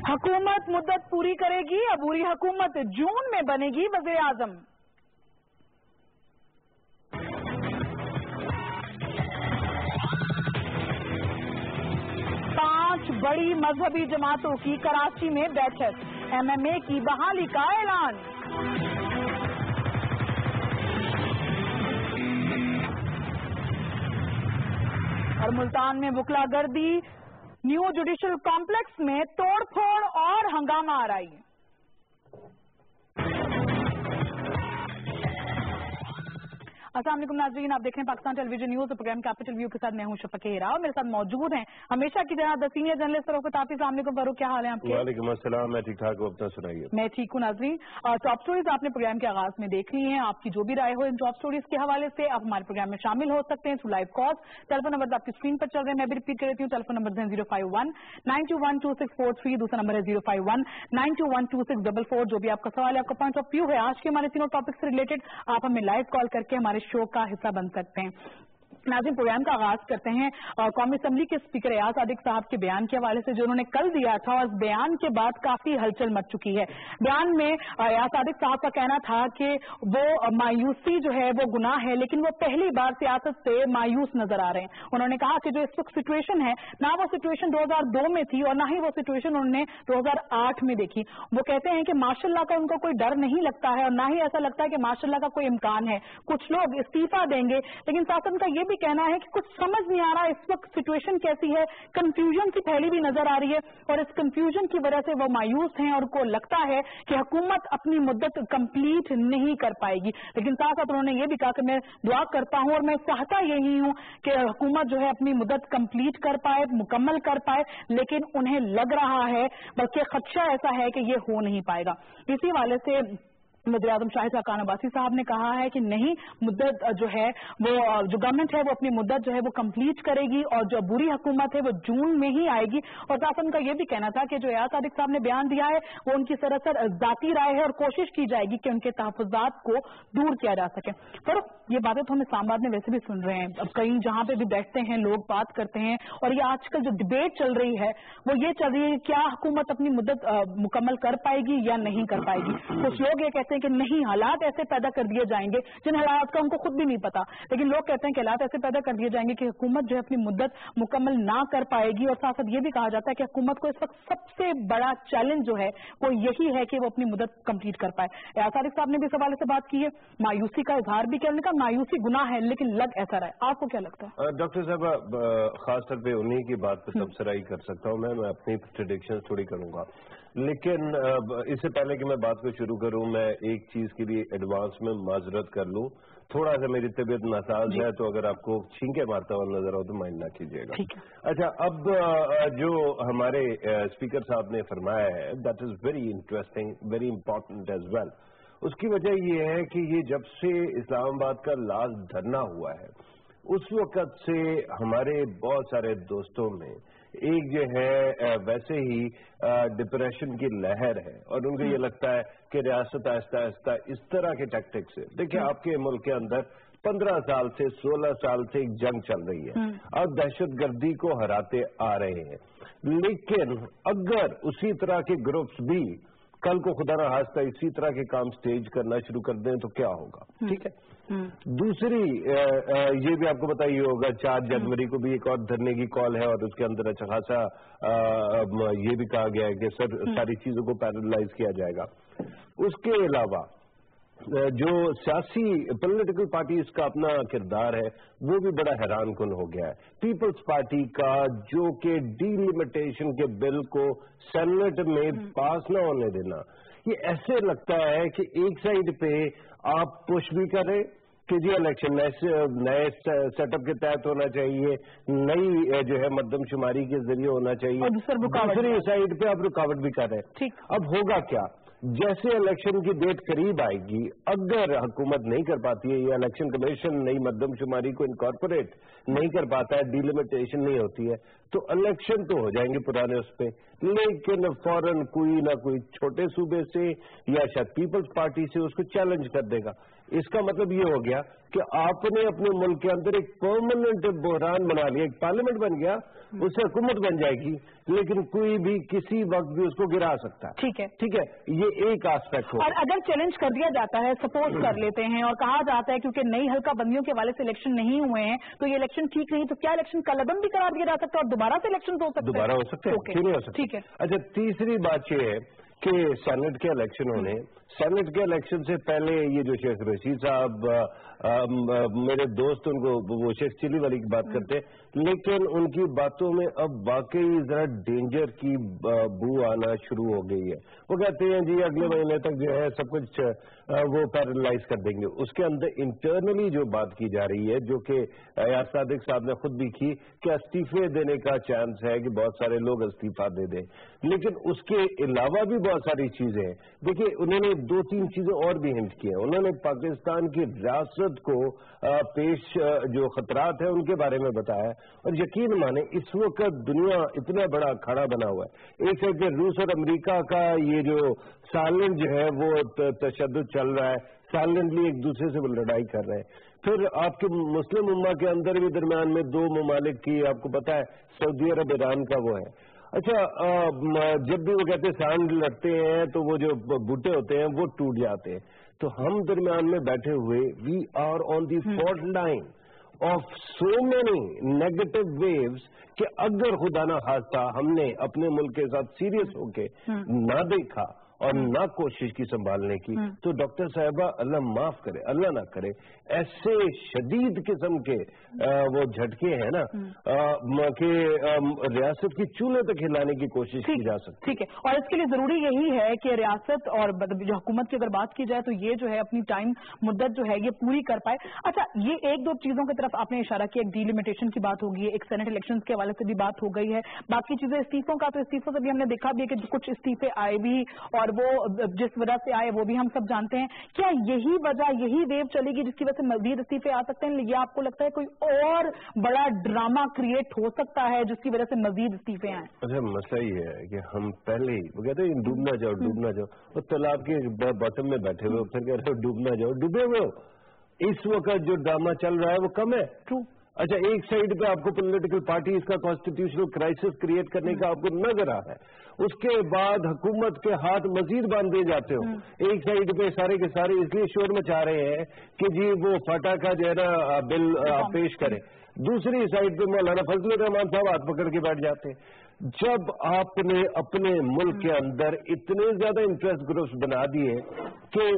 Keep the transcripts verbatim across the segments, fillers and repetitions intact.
حکومت مدت پوری کرے گی، عبوری حکومت جون میں بنے گی وزیر اعظم۔ پانچ بڑی مذہبی جماعتوں کی کراچی میں بیٹھک، ایم ایم اے کی بحالی کا اعلان۔ اور ملتان میں وکلا گردی، نیو جوڈیشل کمپلیکس میں توڑ پھوڑ اور ہنگامہ آرائی۔ السلام علیکم ناظرین، آپ دیکھ رہے ہیں Pakistan television news, programme capital view کے ساتھ میں ہوں شفقہ ہیرا، اور میرے ساتھ موجود ہیں ہمیشہ کی طرح دا سینئر جرنلسٹ فاروق عطافی۔ السلام علیکم فاروق، کیا حال ہے آپ کے؟ وعلیکم السلام، میں ٹھیک ٹھاک ہوں، اپنا سنائیے۔ میں ٹھیک ہوں ناظرین۔ ٹاپ سٹوریز آپ نے پروگرام کے آغاز میں دیکھ لی ہیں، آپ کی جو بھی رائے ہو ان ٹاپ سٹوریز کے حوالے سے آپ ہمارے پروگرام میں شامل ہو سکتے ہیں through live calls. Telephone number آپ کی اسکرین پر چل رہے ہیں، میں بھی ریپیٹ کر دیتی ہوں، ٹیلیفون نمبر ہے zero five one nine two one two six four three, دوسرا نمبر ہے zero five one nine two one two six double four. جو بھی آپ کا سوال ہے، آپ کا پوائنٹ آف ویو ہے آج کے ہمارے تینوں ٹاپک سے ریلیٹڈ، آپ ہمیں لائیو کال کر کے ہمارے شو کا حصہ بن سکتے ہیں۔ ناظرین، پروگرام کا آغاز کرتے ہیں قومی اسمبلی کے اسپیکر ایاز صادق صاحب کے بیان کے حوالے سے جو انہوں نے کل دیا تھا، اور اس بیان کے بعد کافی ہلچل مچ چکی ہے۔ بیان میں ایاز صادق صاحب کا کہنا تھا کہ وہ مایوسی جو ہے وہ گناہ ہے، لیکن وہ پہلی بار سیاست سے مایوس نظر آ رہے ہیں۔ انہوں نے کہا کہ جو اس وقت سچویشن ہے، نہ وہ سچویشن دو ہزار دو میں تھی اور نہ ہی وہ سچویشن انہوں نے دو ہزار آٹھ میں دیکھی۔ وہ کہتے ہیں کہ ماشاء اللہ کا ان کو کوئی ڈر نہیں لگتا ہے، اور نہ ہی ایسا لگتا ہے کہ ماشاء اللہ کا کوئی امکان ہے کچھ لوگ استعفیٰ دیں گے، لیکن ساتھ ان کا یہ بھی کہنا ہے کہ کچھ سمجھ نہیں آ رہا اس وقت سچویشن کیسی ہے، کنفیوژن سی پھیلی بھی نظر آ رہی ہے، اور اس کنفیوژن کی وجہ سے وہ مایوس ہیں اور کو لگتا ہے کہ حکومت اپنی مدت کمپلیٹ نہیں کر پائے گی۔ لیکن ساتھ ساتھ انہوں نے یہ بھی کہا کہ میں دعا کرتا ہوں اور میں چاہتا یہی ہوں کہ حکومت جو ہے اپنی مدت کمپلیٹ کر پائے، مکمل کر پائے، لیکن انہیں لگ رہا ہے بلکہ خدشہ ایسا ہے کہ یہ ہو نہیں پائے گا۔ اسی حوالے سے وزیر اعظم شاہد خاقان عباسی صاحب نے کہا ہے کہ نہیں، مدت جو ہے وہ جو گورنمنٹ ہے وہ اپنی مدت جو ہے وہ کمپلیٹ کرے گی، اور جو بری حکومت ہے وہ جون میں ہی آئے گی۔ اور ساتھ ان کا یہ بھی کہنا تھا کہ جو ایاز صادق صاحب نے بیان دیا ہے وہ ان کی سراسر ذاتی رائے ہے، اور کوشش کی جائے گی کہ ان کے تحفظات کو دور کیا جا سکے۔ پر یہ باتیں تو ہم اسلام آباد میں ویسے بھی سن رہے ہیں، اب کہیں جہاں پہ بھی بیٹھتے ہیں لوگ بات کرتے ہیں، اور یہ آج کل جو ڈبیٹ چل رہی ہے وہ یہ چل رہی ہے کیا حکومت اپنی مدت مکمل کر پائے گی یا نہیں کر پائے گی۔ کچھ لوگ یہ کہتے ہیں کہ نہیں، حالات ایسے پیدا کر دیے جائیں گے جن حالات کا ان کو خود بھی نہیں پتا، لیکن لوگ کہتے ہیں کہ حالات ایسے پیدا کر دیے جائیں گے کہ حکومت جو ہے اپنی مدت مکمل نہ کر پائے گی۔ اور ساتھ ساتھ یہ بھی کہا جاتا ہے کہ حکومت کو اس وقت سب سے بڑا چیلنج جو ہے وہ یہی ہے کہ وہ اپنی مدت کمپلیٹ کر پائے۔ ایاز صادق صاحب نے بھی اس حوالے سے بات کی ہے، مایوسی کا اظہار بھی کرنے کا، مایوسی گناہ ہے لیکن لگ ایسا رہا ہے۔ آپ کو کیا لگتا ہے؟ ڈاکٹر صاحب، خاص طور پہ انہی کی بات پہ تبصرہ کر سکتا ہوں میں میں اپنی پریڈکشن تھوڑی کروں گا، لیکن اس سے پہلے کہ میں بات کو شروع کروں میں ایک چیز کے لیے ایڈوانس میں معذرت کر لوں، تھوڑا سا میری طبیعت ناساز ہے، تو اگر آپ کو چھینکے مارتا ہوا نظر آؤ تو مائنڈ نہ کیجیے گا۔ اچھا، اب جو ہمارے اسپیکر صاحب نے فرمایا ہے that is very interesting, very important as well. اس کی وجہ یہ ہے کہ یہ جب سے اسلام آباد کا لاسٹ دھرنا ہوا ہے اس وقت سے ہمارے بہت سارے دوستوں میں ایک جو ہے ویسے ہی ڈپریشن کی لہر ہے، اور ان کو یہ لگتا ہے کہ ریاست آہستہ آہستہ اس طرح کے ٹیکٹک سے، دیکھیں آپ کے ملک کے اندر پندرہ سال سے سولہ سال سے ایک جنگ چل رہی ہے اور دہشت گردی کو ہراتے آ رہے ہیں، لیکن اگر اسی طرح کے گروپس بھی کل کو خدا نہ خواستہ اسی طرح کے کام سٹیج کرنا شروع کر دیں تو کیا ہوگا؟ ٹھیک ہے۔ دوسری یہ بھی آپ کو پتہ ہی ہوگا، چار جنوری کو بھی ایک اور دھرنے کی کال ہے، اور اس کے اندر اچھا خاصا یہ بھی کہا گیا ہے کہ سر ساری چیزوں کو پیرالائز کیا جائے گا۔ اس کے علاوہ جو سیاسی پولیٹیکل پارٹیز کا اپنا کردار ہے وہ بھی بڑا حیران کن ہو گیا ہے۔ پیپلز پارٹی کا جو کہ ڈی لمیٹیشن کے بل کو سینٹ میں پاس نہ ہونے دینا، یہ ایسے لگتا ہے کہ ایک سائیڈ پہ آپ پش بھی کریں کہ جی الیکشن نئے سیٹ اپ کے تحت ہونا چاہیے، نئی جو ہے مردم شماری کے ذریعے ہونا چاہیے، دوسری سائیڈ پہ آپ رکاوٹ بھی کر رہے ہیں۔ اب ہوگا کیا؟ جیسے الیکشن کی ڈیٹ قریب آئے گی، اگر حکومت نہیں کر پاتی ہے یا الیکشن کمیشن نئی مردم شماری کو انکارپوریٹ نہیں کر پاتا ہے، ڈیلیمیٹیشن نہیں ہوتی ہے، تو الیکشن تو ہو جائیں گے پرانے اس پہ، لیکن فوراً کوئی نہ کوئی چھوٹے صوبے سے یا شاید پیپلز پارٹی سے اس کو چیلنج کر دے گا اس کا مطلب یہ ہو گیا کہ آپ نے اپنے ملک کے اندر ایک پرماننٹ بحران بنا لیا, ایک پارلیمنٹ بن گیا, اس سے حکومت بن جائے گی, لیکن کوئی بھی کسی وقت بھی اس کو گرا سکتا ہے. ٹھیک ہے ٹھیک ہے, یہ ایک آسپیکٹ ہو. اور اگر چیلنج کر دیا جاتا ہے, سپورٹ کر لیتے ہیں اور کہا جاتا ہے کیونکہ نئی حلقہ بندیوں کے حوالے سے الیکشن نہیں ہوئے ہیں تو یہ الیکشن ٹھیک نہیں, تو کیا الیکشن کالعدم بھی قرار دیا جا سکتا ہے اور دوبارہ سے الیکشن ہو سکتے ہیں؟ دوبارہ ہو سکتے ہیں, کیوں نہیں ہو سکتے. ٹھیک ہے. اچھا, تیسری بات یہ ہے کہ سینٹ کے الیکشن ہونے, سینٹ کے الیکشن سے پہلے یہ جو شیخ رشید صاحب میرے دوست ان کو وہ شیخ چلی والی کی بات کرتے, لیکن ان کی باتوں میں اب واقعی ذرا ڈینجر کی بو آنا شروع ہو گئی ہے. وہ کہتے ہیں جی اگلے مہینے تک جو ہے سب کچھ وہ پیرالائز کر دیں گے. اس کے اندر انٹرنلی جو بات کی جا رہی ہے, جو کہ ایاز صادق صاحب نے خود بھی کی, کہ استعفے دینے کا چانس ہے کہ بہت سارے لوگ استعفا دے دیں, لیکن اس کے علاوہ بھی بہت ساری چیزیں ہیں. دیکھیے انہوں نے دو تین چیزیں اور بھی ہنٹ کی ہیں. انہوں نے پاکستان کی ریاست کو پیش جو خطرات ہیں ان کے بارے میں بتایا, اور یقین مانے اس وقت دنیا اتنا بڑا کھڑا بنا ہوا ہے. ایک ہے کہ روس اور امریکہ کا یہ جو سائلنٹ جو ہے وہ تشدد چل رہا ہے, سائلنٹلی ایک دوسرے سے وہ لڑائی کر رہے ہیں. پھر آپ کے مسلم امہ کے اندر بھی درمیان میں دو ممالک کی آپ کو پتا ہے, سعودی عرب ایران کا وہ ہے. اچھا, جب بھی وہ کہتے ہیں سانڈ لڑتے ہیں تو وہ جو بوٹے ہوتے ہیں وہ ٹوٹ جاتے ہیں, تو ہم درمیان میں بیٹھے ہوئے we are on the fault line of so many negative views, کہ اگر خدا نہ خواستہ ہم نے اپنے ملک کے ساتھ سیریس ہو کے نہ دیکھا اور نہ کوشش کی سنبھالنے کی, تو ڈاکٹر صاحبہ اللہ معاف کرے, اللہ نہ کرے, ایسے شدید قسم کے وہ جھٹکے ہیں نا کہ ریاست کی چولہے تک ہلانے کی کوشش کی جا سکتی. ٹھیک ہے, اور اس کے لیے ضروری یہی ہے کہ ریاست اور جو حکومت کی اگر بات کی جائے تو یہ جو ہے اپنی ٹائم مدت جو ہے یہ پوری کر پائے. اچھا, یہ ایک دو چیزوں کی طرف آپ نے اشارہ کیا, ایک ڈی لمیٹیشن کی بات ہوگی, ایک سینٹ الیکشن کے حوالے سے بھی بات ہو گئی ہے, باقی چیزیں استعفوں کا, تو استعفوں سے بھی ہم نے دیکھا بھی ہے کہ کچھ استعفے آئے بھی اور وہ جس وجہ سے آئے وہ بھی ہم سب جانتے ہیں. کیا یہی وجہ, یہی ویو چلے گی جس کی وجہ سے مزید استعفے آ سکتے ہیں, یا آپ کو لگتا ہے کوئی اور بڑا ڈرامہ کریٹ ہو سکتا ہے جس کی وجہ سے مزید استعفے آئیں؟ اچھا, مسئلہ یہ ہے کہ ہم پہلے ہی وہ کہتے ہیں ڈوبنا جاؤ ڈوبنا جاؤ, اور تالاب کے باٹم میں بیٹھے ہوئے پھر کہہ رہے ہو ڈوبنا جاؤ, ڈوبے ہوئے ہو. اس وقت جو ڈرامہ چل رہا ہے وہ کم ہے. ٹرو. اچھا, ایک سائڈ پہ آپ کو پولیٹیکل پارٹی اس کا کانسٹیٹیوشنل کرائسس کریٹ کرنے کا آپ کو نظر آ رہا ہے, اس کے بعد حکومت کے ہاتھ مزید باندھ دیے جاتے ہو. ایک سائڈ پہ سارے کے سارے اس لیے شور مچا رہے ہیں کہ جی وہ فاٹا کا جو ہے نا بل پیش کرے, دوسری سائڈ پہ مولانا فضل الرحمان صاحب ہاتھ پکڑ کے بیٹھ جاتے ہیں. جب آپ نے اپنے ملک کے اندر اتنے زیادہ انٹرسٹ گروپس بنا دیے کہ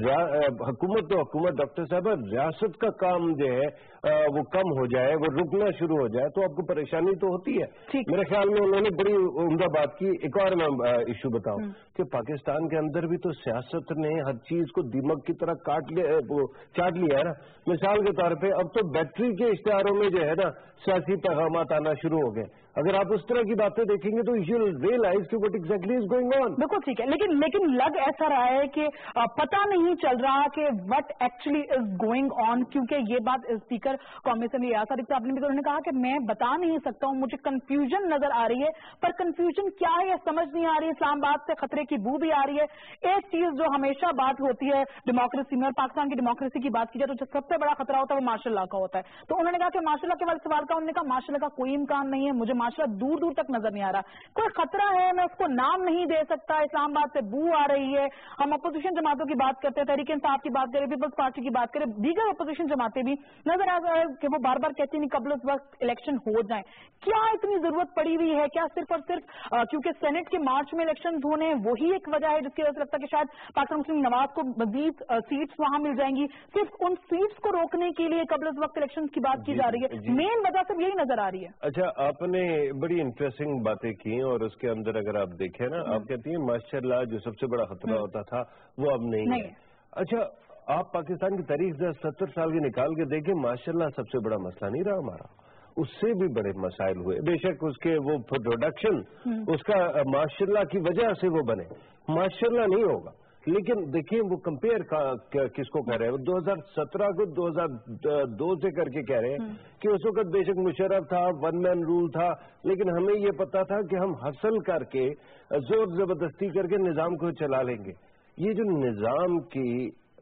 حکومت تو حکومت ڈاکٹر صاحب ریاست کا کام جو ہے وہ کم ہو جائے, وہ رکنا شروع ہو جائے, تو آپ کو پریشانی تو ہوتی ہے. میرے خیال میں انہوں نے بڑی عمدہ بات کی. ایک اور میں ایشو بتاؤں کہ پاکستان کے اندر بھی تو سیاست نے ہر چیز کو دیمک کی طرح کاٹ لیا, چاٹ لیا ہے نا. مثال کے طور پہ اب تو بیٹری کے اشتہاروں میں جو ہے نا سیاسی پیغامات آنا شروع ہو گئے. اگر آپ اس طرح کی باتیں دیکھیں گے تو یو ول ریئلائز کہ what exactly is going on. بالکل ٹھیک ہے, لیکن لیکن لگ ایسا رہا ہے کہ پتہ نہیں چل رہا کہ what actually is going on, کیونکہ یہ بات اسپیکر قومی اسمبلی ایاز صادق صاحب نے بھی, انہوں نے کہا کہ میں بتا نہیں سکتا ہوں, مجھے کنفیوژن نظر آ رہی ہے, پر کنفیوژن کیا ہے یہ سمجھ نہیں آ رہی ہے. اسلام آباد سے خطرے کی بو بھی آ رہی ہے. ایک چیز جو ہمیشہ بات ہوتی ہے ڈیموکریسی میں, اور پاکستان کی ڈیموکریسی کی بات کی جائے تو جو سب سے بڑا خطرہ ہوتا ہے وہ ماشاء اللہ کا ہوتا ہے. تو انہوں نے کہا کہ ماشاء اللہ کے بعد سوال کا, انہوں نے کہا ماشاء اللہ کا کوئی امکان نہیں ہے, مجھے ماشاء اللہ دور دور تک نظر نہیں آ رہا, کوئی خطرہ ہے, میں اس کو نام نہیں دے سکتا. اسلام آباد سے بو آ رہی ہے. ہم اپوزیشن جماعتوں کی بات کرتے ہیں, تحریک انصاف کی بات کریں, پیپلز پارٹی کی بات کریں, دیگر اپوزیشن جماعتیں بھی نظر آ رہا ہے کہ وہ بار بار کہتی نہیں قبل اس وقت الیکشن ہو جائیں. کیا اتنی ضرورت پڑی ہوئی ہے؟ کیا صرف اور صرف کیونکہ سینٹ کے مارچ میں الیکشن ہونے وہی ایک وجہ ہے جس کی وجہ سے لگتا ہے کہ شاید پاکستان مسلم نواز کو مزید سیٹس وہاں مل جائیں گی, صرف ان سیٹس کو روکنے کے لیے قبل اس وقت الیکشن کی بات کی جا رہی ہے؟ مین وجہ صرف یہی نظر آ رہی ہے. اچھا, آپ نے بڑی انٹرسٹنگ باتیں کی, اور اس کے اندر اگر آپ دیکھیں نا, آپ کہتی ہیں ماشاء اللہ جو سب سے بڑا خطرہ ہوتا تھا وہ اب نہیں ہے. اچھا, آپ پاکستان کی تاریخ سے ستر سال کی نکال کے دیکھیں, ماشاء اللہ سب سے بڑا مسئلہ نہیں رہا ہمارا, اس سے بھی بڑے مسائل ہوئے. بے شک اس کے وہ پروڈکشن اس کا ماشاء اللہ کی وجہ سے وہ بنے, ماشاء اللہ نہیں ہوگا. لیکن دیکھیں وہ کمپیئر کس کو کہہ رہے ہیں, دو ہزار سترہ کو دو ہزار دو سے کر کے کہہ رہے ہیں کہ اس وقت بے شک مشرف تھا, ون مین رول تھا, لیکن ہمیں یہ پتا تھا کہ ہم حاصل کر کے زور زبردستی کر کے نظام کو چلا لیں گے. یہ جو نظام کی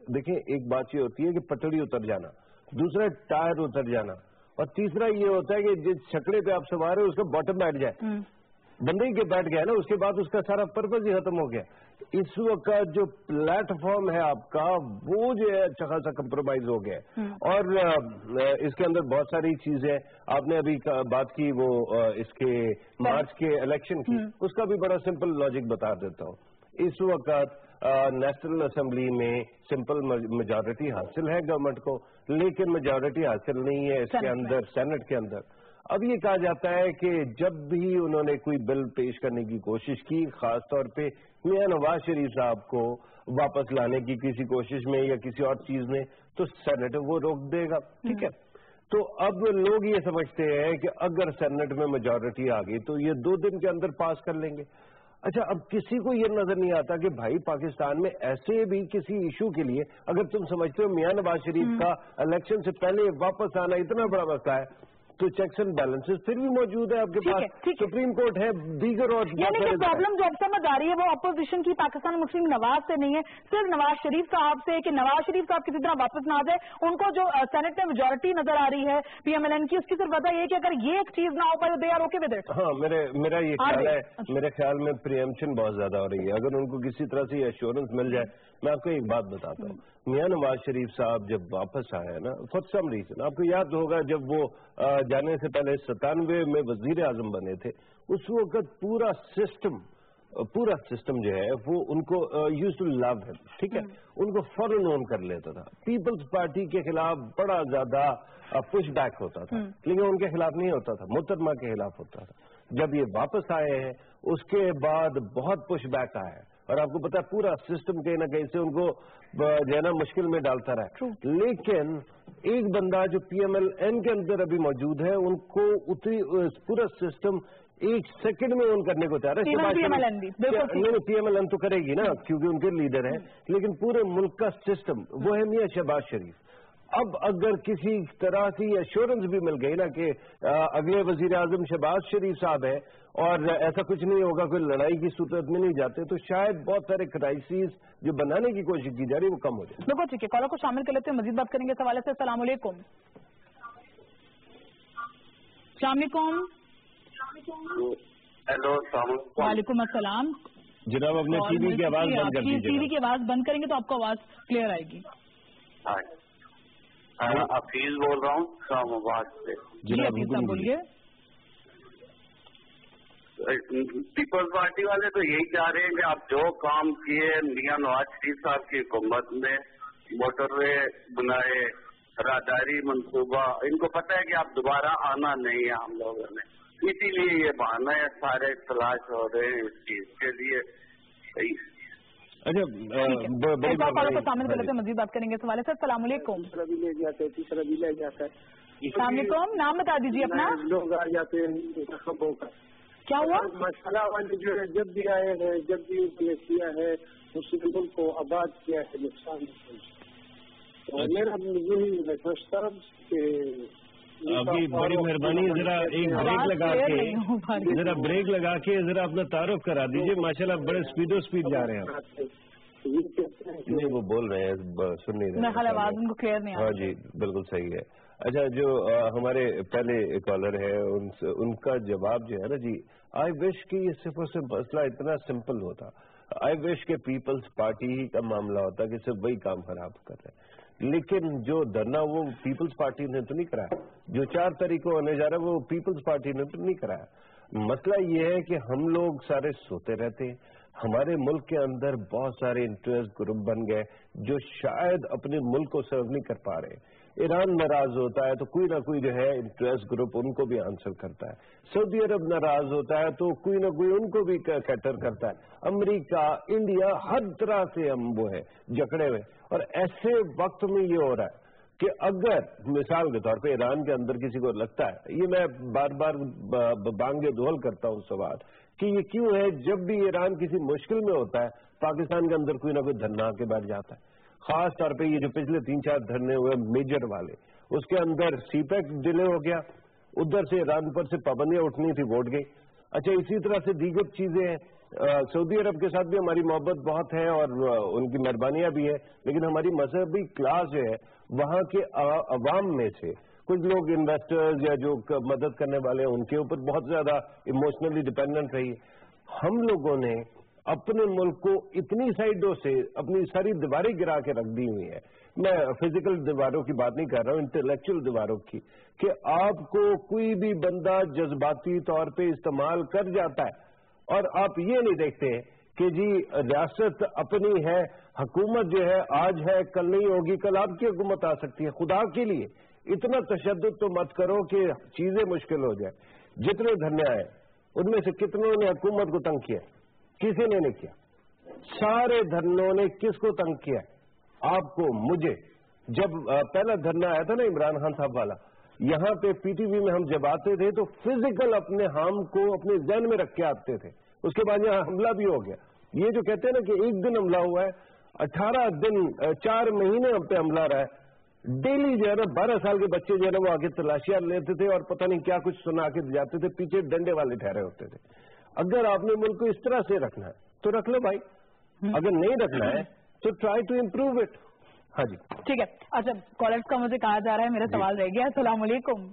دیکھیں ایک بات یہ ہوتی ہے کہ پٹڑی اتر جانا، دوسرا ٹائر اتر جانا، اور تیسرا یہ ہوتا ہے کہ جس چھکڑے پہ آپ سوار ہیں اس کا باٹم بیٹھ جائے، بندے کے بیٹھ گیا نا، اس کے بعد اس کا سارا پرپز ہی ختم ہو گیا۔ اس وقت جو پلیٹ فارم ہے آپ کا وہ جو ہے اچھا خاصا کمپرومائز ہو گیا ہے، اور اس کے اندر بہت ساری چیزیں آپ نے ابھی بات کی وہ اس کے مارچ کے الیکشن کی، اس کا بھی بڑا سمپل لاجک بتا دیتا ہوں۔ اس وقت نیشنل اسمبلی میں سمپل میجورٹی حاصل ہے گورنمنٹ کو، لیکن میجورٹی حاصل نہیں ہے اس کے اندر سینٹ کے اندر۔ اب یہ کہا جاتا ہے کہ جب بھی انہوں نے کوئی بل پیش کرنے کی کوشش کی، خاص طور پہ میاں نواز شریف صاحب کو واپس لانے کی کسی کوشش میں یا کسی اور چیز میں، تو سینٹ وہ روک دے گا، ٹھیک ہے۔ تو اب لوگ یہ سمجھتے ہیں کہ اگر سینٹ میں میجورٹی آ گئی تو یہ دو دن کے اندر پاس کر لیں گے۔ اچھا، اب کسی کو یہ نظر نہیں آتا کہ بھائی پاکستان میں ایسے بھی کسی ایشو کے لیے اگر تم سمجھتے ہو میاں نواز شریف کا الیکشن سے پہلے واپس آنا اتنا بڑا مسئلہ ہے، تو چیکس اینڈ بیلنسز پھر بھی موجود ہے آپ کے پاس، سپریم کورٹ ہے، دیگر اور یعنی کہ پرابلم جو اب سمجھ آ رہی ہے وہ اپوزیشن کی پاکستان مسلم نواز سے نہیں ہے، صرف نواز شریف صاحب سے، کہ نواز شریف صاحب کسی طرح واپس نہ آ جائے۔ ان کو جو سینٹ میں میجورٹی نظر آ رہی ہے پی ایم ایل این کی، اس کی صرف وجہ یہ کہ اگر یہ ایک چیز نہ ہو پائے they are okay with it. ہاں، میرے میرا یہ خیال ہے، میرے خیال میں پریمپشن بہت زیادہ ہو رہی ہے۔ اگر ان کو کسی طرح سے ایشورنس مل جائے، میں آپ کو ایک بات بتاتا ہوں، میاں نواز شریف صاحب جب واپس آئے نا فار سم ریزن، آپ کو یاد ہوگا جب وہ جانے سے پہلے ستانوے میں وزیر اعظم بنے تھے، اس وقت پورا سسٹم پورا سسٹم جو ہے وہ ان کو یوز ٹو لو ہے، ٹھیک ہے، ان کو فوراً آن کر لیتا تھا۔ پیپلز پارٹی کے خلاف بڑا زیادہ پش بیک ہوتا تھا، لیکن ان کے خلاف نہیں ہوتا تھا، محترمہ کے خلاف ہوتا تھا۔ جب یہ واپس آئے ہیں اس کے بعد بہت پش بیک آیا ہے، اور آپ کو پتا ہے پورا سسٹم کہیں نہ کہیں سے ان کو جو ہے نا مشکل میں ڈالتا رہا۔ لیکن ایک بندہ جو پی ایم ایل این کے اندر ابھی موجود ہے، ان کو اتنی پورا سسٹم ایک سیکنڈ میں آن کرنے کو تیار ہے۔ پی ایم ایل این تو کرے گی نا کیونکہ ان کے لیڈر ہیں، لیکن پورے ملک کا سسٹم وہ ہے میاں شہباز شریف۔ اب اگر کسی طرح کی ایشورنس بھی مل گئی نا کہ اگلے وزیر اعظم شہباز شریف صاحب ہے اور ایسا کچھ نہیں ہوگا، کوئی لڑائی کی صورت میں نہیں جاتے، تو شاید بہت سارے کرائسس جو بنانے کی کوشش کی جا رہی ہے وہ کم ہو جائے۔ بالکل ٹھیک ہے، کالر کو شامل کر لیتے ہیں، مزید بات کریں گے اس حوالے سے۔ السلام علیکم۔ السلام علیکم۔ ہیلو، السلام علیکم۔ وعلیکم السلام جناب، اپنے ٹی وی کی آواز بند کر دیجیے۔ ٹی وی کی آواز بند کریں گے تو آپ کو آواز کلیئر آئے گی۔ حفیظ بول رہا ہوں اسلام آباد سے۔ جناب بولیے۔ پیپلز پارٹی والے تو یہی چاہ رہے ہیں کہ آپ جو کام کیے میاں نواز شریف صاحب کی حکومت میں، موٹر وے بنائے، راہداری منصوبہ، ان کو پتہ ہے کہ آپ دوبارہ آنا نہیں ہے ہم لوگوں نے، اسی لیے یہ بہانا ہے، سارے تلاش ہو رہے ہیں اس چیز کے لیے۔ اچھا، کو شامل کر لیتے ہیں، مزید بات کریں گے اس حوالے سے۔ السلام علیکم۔ دوسرا بھی لے جاتا ہے، تیسرا بھی لے جاتا ہے۔ السلام علیکم، نام بتا دیجیے اپنا۔ لوگ آ جاتے ہیں خبروں کا کیا ہوا؟ مسئلہ والے جو ہے جب بھی آئے ہیں، جب بھی یہ کیا ہے، مسلم ملک کو آباد کیا ہے، نقصان اور میرا یہی سمجھتا ہوں کہ ابھی بڑی مہربانی ذرا ایک بریک لگا کے ذرا بریک لگا کے ذرا اپنا تعارف کرا دیجیے، ماشاءاللہ بڑے اسپیڈو اسپیڈ جا رہے ہیں۔ نہیں، وہ بول رہے ہیں، سن نہیں رہے، آواز ان کو کلیئر نہیں۔ ہاں جی، بالکل صحیح ہے۔ اچھا، جو ہمارے پہلے کالر ہے ان کا جواب جو ہے نا جی، آئی وش کہ یہ صرف اور صرف مسئلہ اتنا سمپل ہوتا، آئی وش کہ پیپلز پارٹی ہی کا معاملہ ہوتا کہ صرف وہی کام خراب کر رہے ہیں، لیکن جو دھرنا وہ پیپلز پارٹی نے تو نہیں کرایا، جو چار طریقوں ہونے جا رہا ہے وہ پیپلز پارٹی نے تو نہیں کرایا۔ مسئلہ یہ ہے کہ ہم لوگ سارے سوتے رہتے ہیں، ہمارے ملک کے اندر بہت سارے انٹرسٹ گروپ بن گئے جو شاید اپنے ملک کو سرو نہیں کر پا رہے۔ ایران ناراض ہوتا ہے تو کوئی نہ کوئی جو ہے انٹرسٹ گروپ ان کو بھی آنسر کرتا ہے، سعودی عرب ناراض ہوتا ہے تو کوئی نہ کوئی ان کو بھی کیٹر کرتا ہے، امریکہ، انڈیا، ہر طرح سے ہم وہ ہے جکڑے ہوئے۔ اور ایسے وقت میں یہ ہو رہا ہے کہ اگر مثال کے طور پہ ایران کے اندر کسی کو لگتا ہے، یہ میں بار بار بانگے دول کرتا ہوں سوال کہ یہ کیوں ہے جب بھی ایران کسی مشکل میں ہوتا ہے پاکستان کے اندر کوئی نہ کوئی دھرنا کے بیٹھ جاتا ہے، خاص طور پہ یہ جو پچھلے تین چار دھرنے ہوئے میجر والے، اس کے اندر سی پیک ڈیلے ہو گیا، ادھر سے ایران پر سے پابندیاں اٹھنی تھی، ووٹ گئی۔ اچھا، اسی طرح سے دیگر چیزیں ہیں، سعودی عرب کے ساتھ بھی ہماری محبت بہت ہے اور ان کی مہربانیاں بھی ہیں، لیکن ہماری مذہبی کلاس جو ہے وہاں کے عوام میں سے کچھ لوگ انویسٹرز یا جو مدد کرنے والے ہیں ان کے اوپر بہت زیادہ ایموشنلی ڈپینڈنٹ رہی ہے. ہم لوگوں نے اپنے ملک کو اتنی سائڈوں سے اپنی ساری دیواریں گرا کے رکھ دی ہوئی ہیں. میں فزیکل دیواروں کی بات نہیں کر رہا ہوں، انٹلیکچوئل دیواروں کی، کہ آپ کو کوئی بھی بندہ جذباتی طور پہ استعمال کر جاتا ہے اور آپ یہ نہیں دیکھتے کہ جی ریاست اپنی ہے، حکومت جو ہے آج ہے کل نہیں ہوگی، کل آپ کی حکومت آ سکتی ہے. خدا کے لیے اتنا تشدد تو مت کرو کہ چیزیں مشکل ہو جائیں. جتنے دھرنے آئے ان میں سے کتنوں نے حکومت کو تنگ کیا؟ کسی نے نہیں کیا. سارے دھرنوں نے کس کو تنگ کیا؟ آپ کو، مجھے. جب پہلا دھرنا آیا تھا نا عمران خان صاحب والا، یہاں پہ پی ٹی وی میں ہم جب آتے تھے تو فزیکل اپنے ہم کو اپنے ذہن میں رکھ کے آتے تھے. اس کے بعد یہاں حملہ بھی ہو گیا. یہ جو کہتے ہیں نا کہ ایک دن حملہ ہوا ہے، اٹھارہ دن چار مہینے ہم پہ حملہ رہا ہے. ڈیلی جو ہے نا بارہ سال کے بچے جو ہے نا وہ آگے تلاشیاں لیتے تھے اور پتہ نہیں کیا کچھ سنا کے جاتے تھے، پیچھے ڈنڈے والے ٹھہرے ہوتے تھے. اگر آپ نے ملک کو اس طرح سے رکھنا ہے تو رکھ لو بھائی، اگر نہیں رکھنا ہے تو ٹرائی ٹو امپروو اٹ. ہاں جی ٹھیک ہے. اچھا کالرز کا مجھے کہا جا رہا ہے، میرا سوال رہ گیا. السلام علیکم.